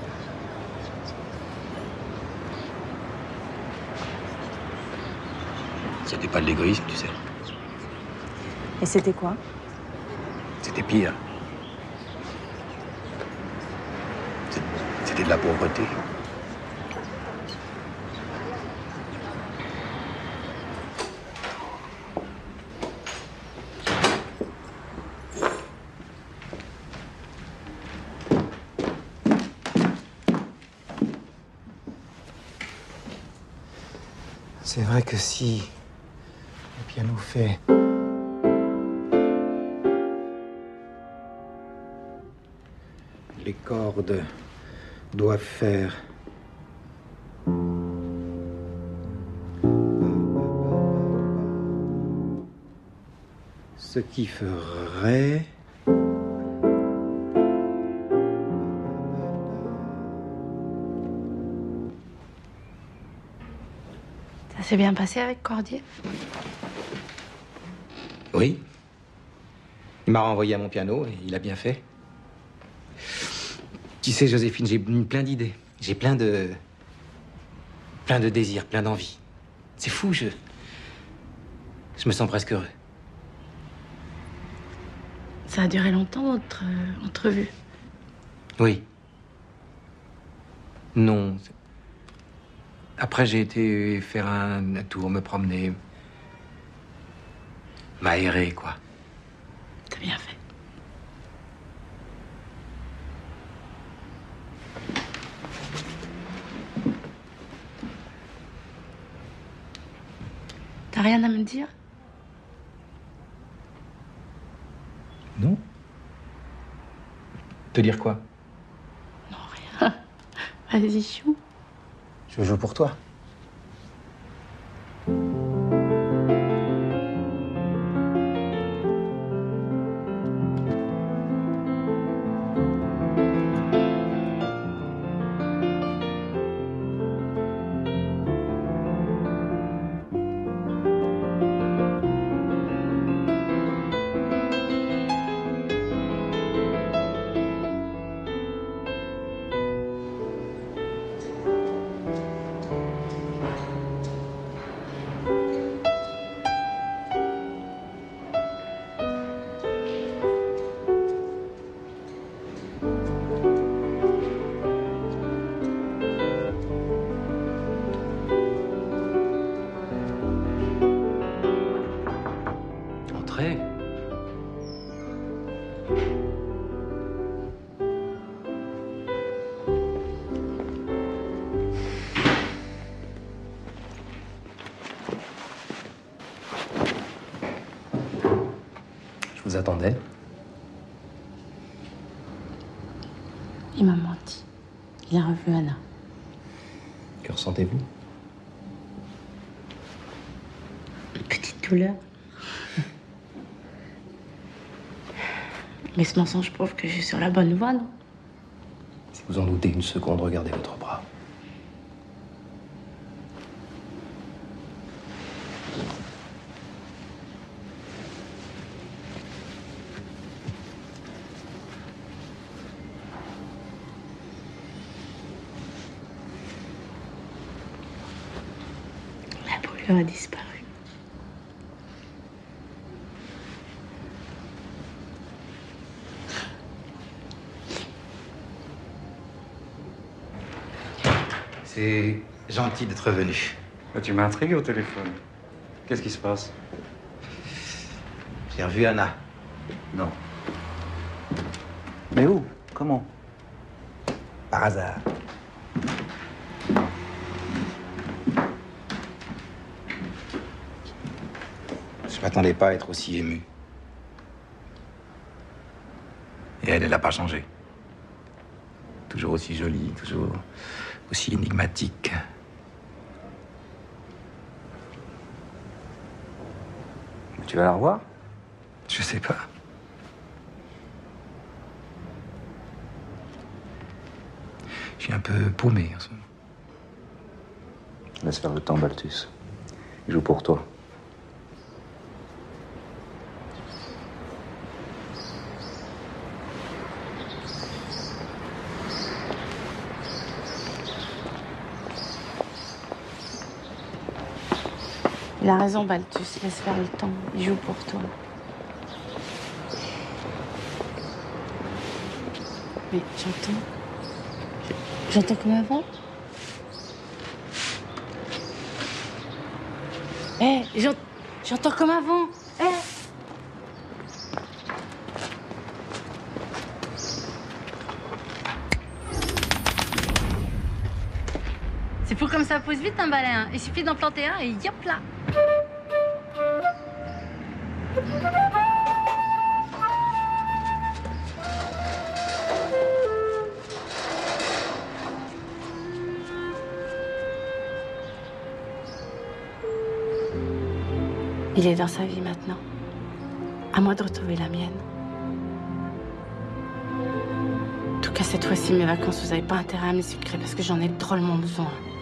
C'était pas de l'égoïsme, tu sais. Et c'était quoi? C'était pire. C'est- C'était de la pauvreté. C'est vrai que si le piano fait... Les cordes doivent faire... Ce qui ferait... Ça s'est bien passé avec Cordier? Oui. Il m'a renvoyé à mon piano et il a bien fait. Tu sais, Joséphine, j'ai plein d'idées. J'ai plein de... plein de désirs, plein d'envies. C'est fou, je... Je me sens presque heureux. Ça a duré longtemps, votre euh, entrevue? Oui. Non. Après, j'ai été faire un, un tour, me promener. M'aérer, quoi. T'as bien fait. rien à me dire? Non. Te dire quoi? Non, rien. Vas-y, chou. Je joue pour toi. Entrez. Je vous attendais. Il m'a menti. Il a revu Anna. Que ressentez-vous? Une petite douleur. Mais ce mensonge prouve que je suis sur la bonne voie, non? Si vous en doutez une seconde, regardez votre bras. La brûlure a disparu. C'est gentil d'être venu. Tu m'as intrigué au téléphone. Qu'est-ce qui se passe? J'ai revu Anna. Non. Mais où? Comment? Par hasard. Je m'attendais pas à être aussi ému. Et elle, elle n'a pas changé. Toujours aussi jolie, toujours aussi énigmatique. Tu vas la revoir? Je sais pas. Je suis un peu paumé en ce moment. Laisse faire le temps, Balthus. Il joue pour toi. Il a raison, Balthus. Laisse faire le temps. Il joue pour toi. Mais j'entends. J'entends comme avant. Eh, j'ent- j'entends comme avant. Eh. C'est fou comme ça pousse vite un balai. Hein. Il suffit d'en planter un et yop là. Il est dans sa vie maintenant. À moi de retrouver la mienne. En tout cas, cette fois-ci, mes vacances, vous n'avez pas intérêt à me sucrer parce que j'en ai drôlement besoin.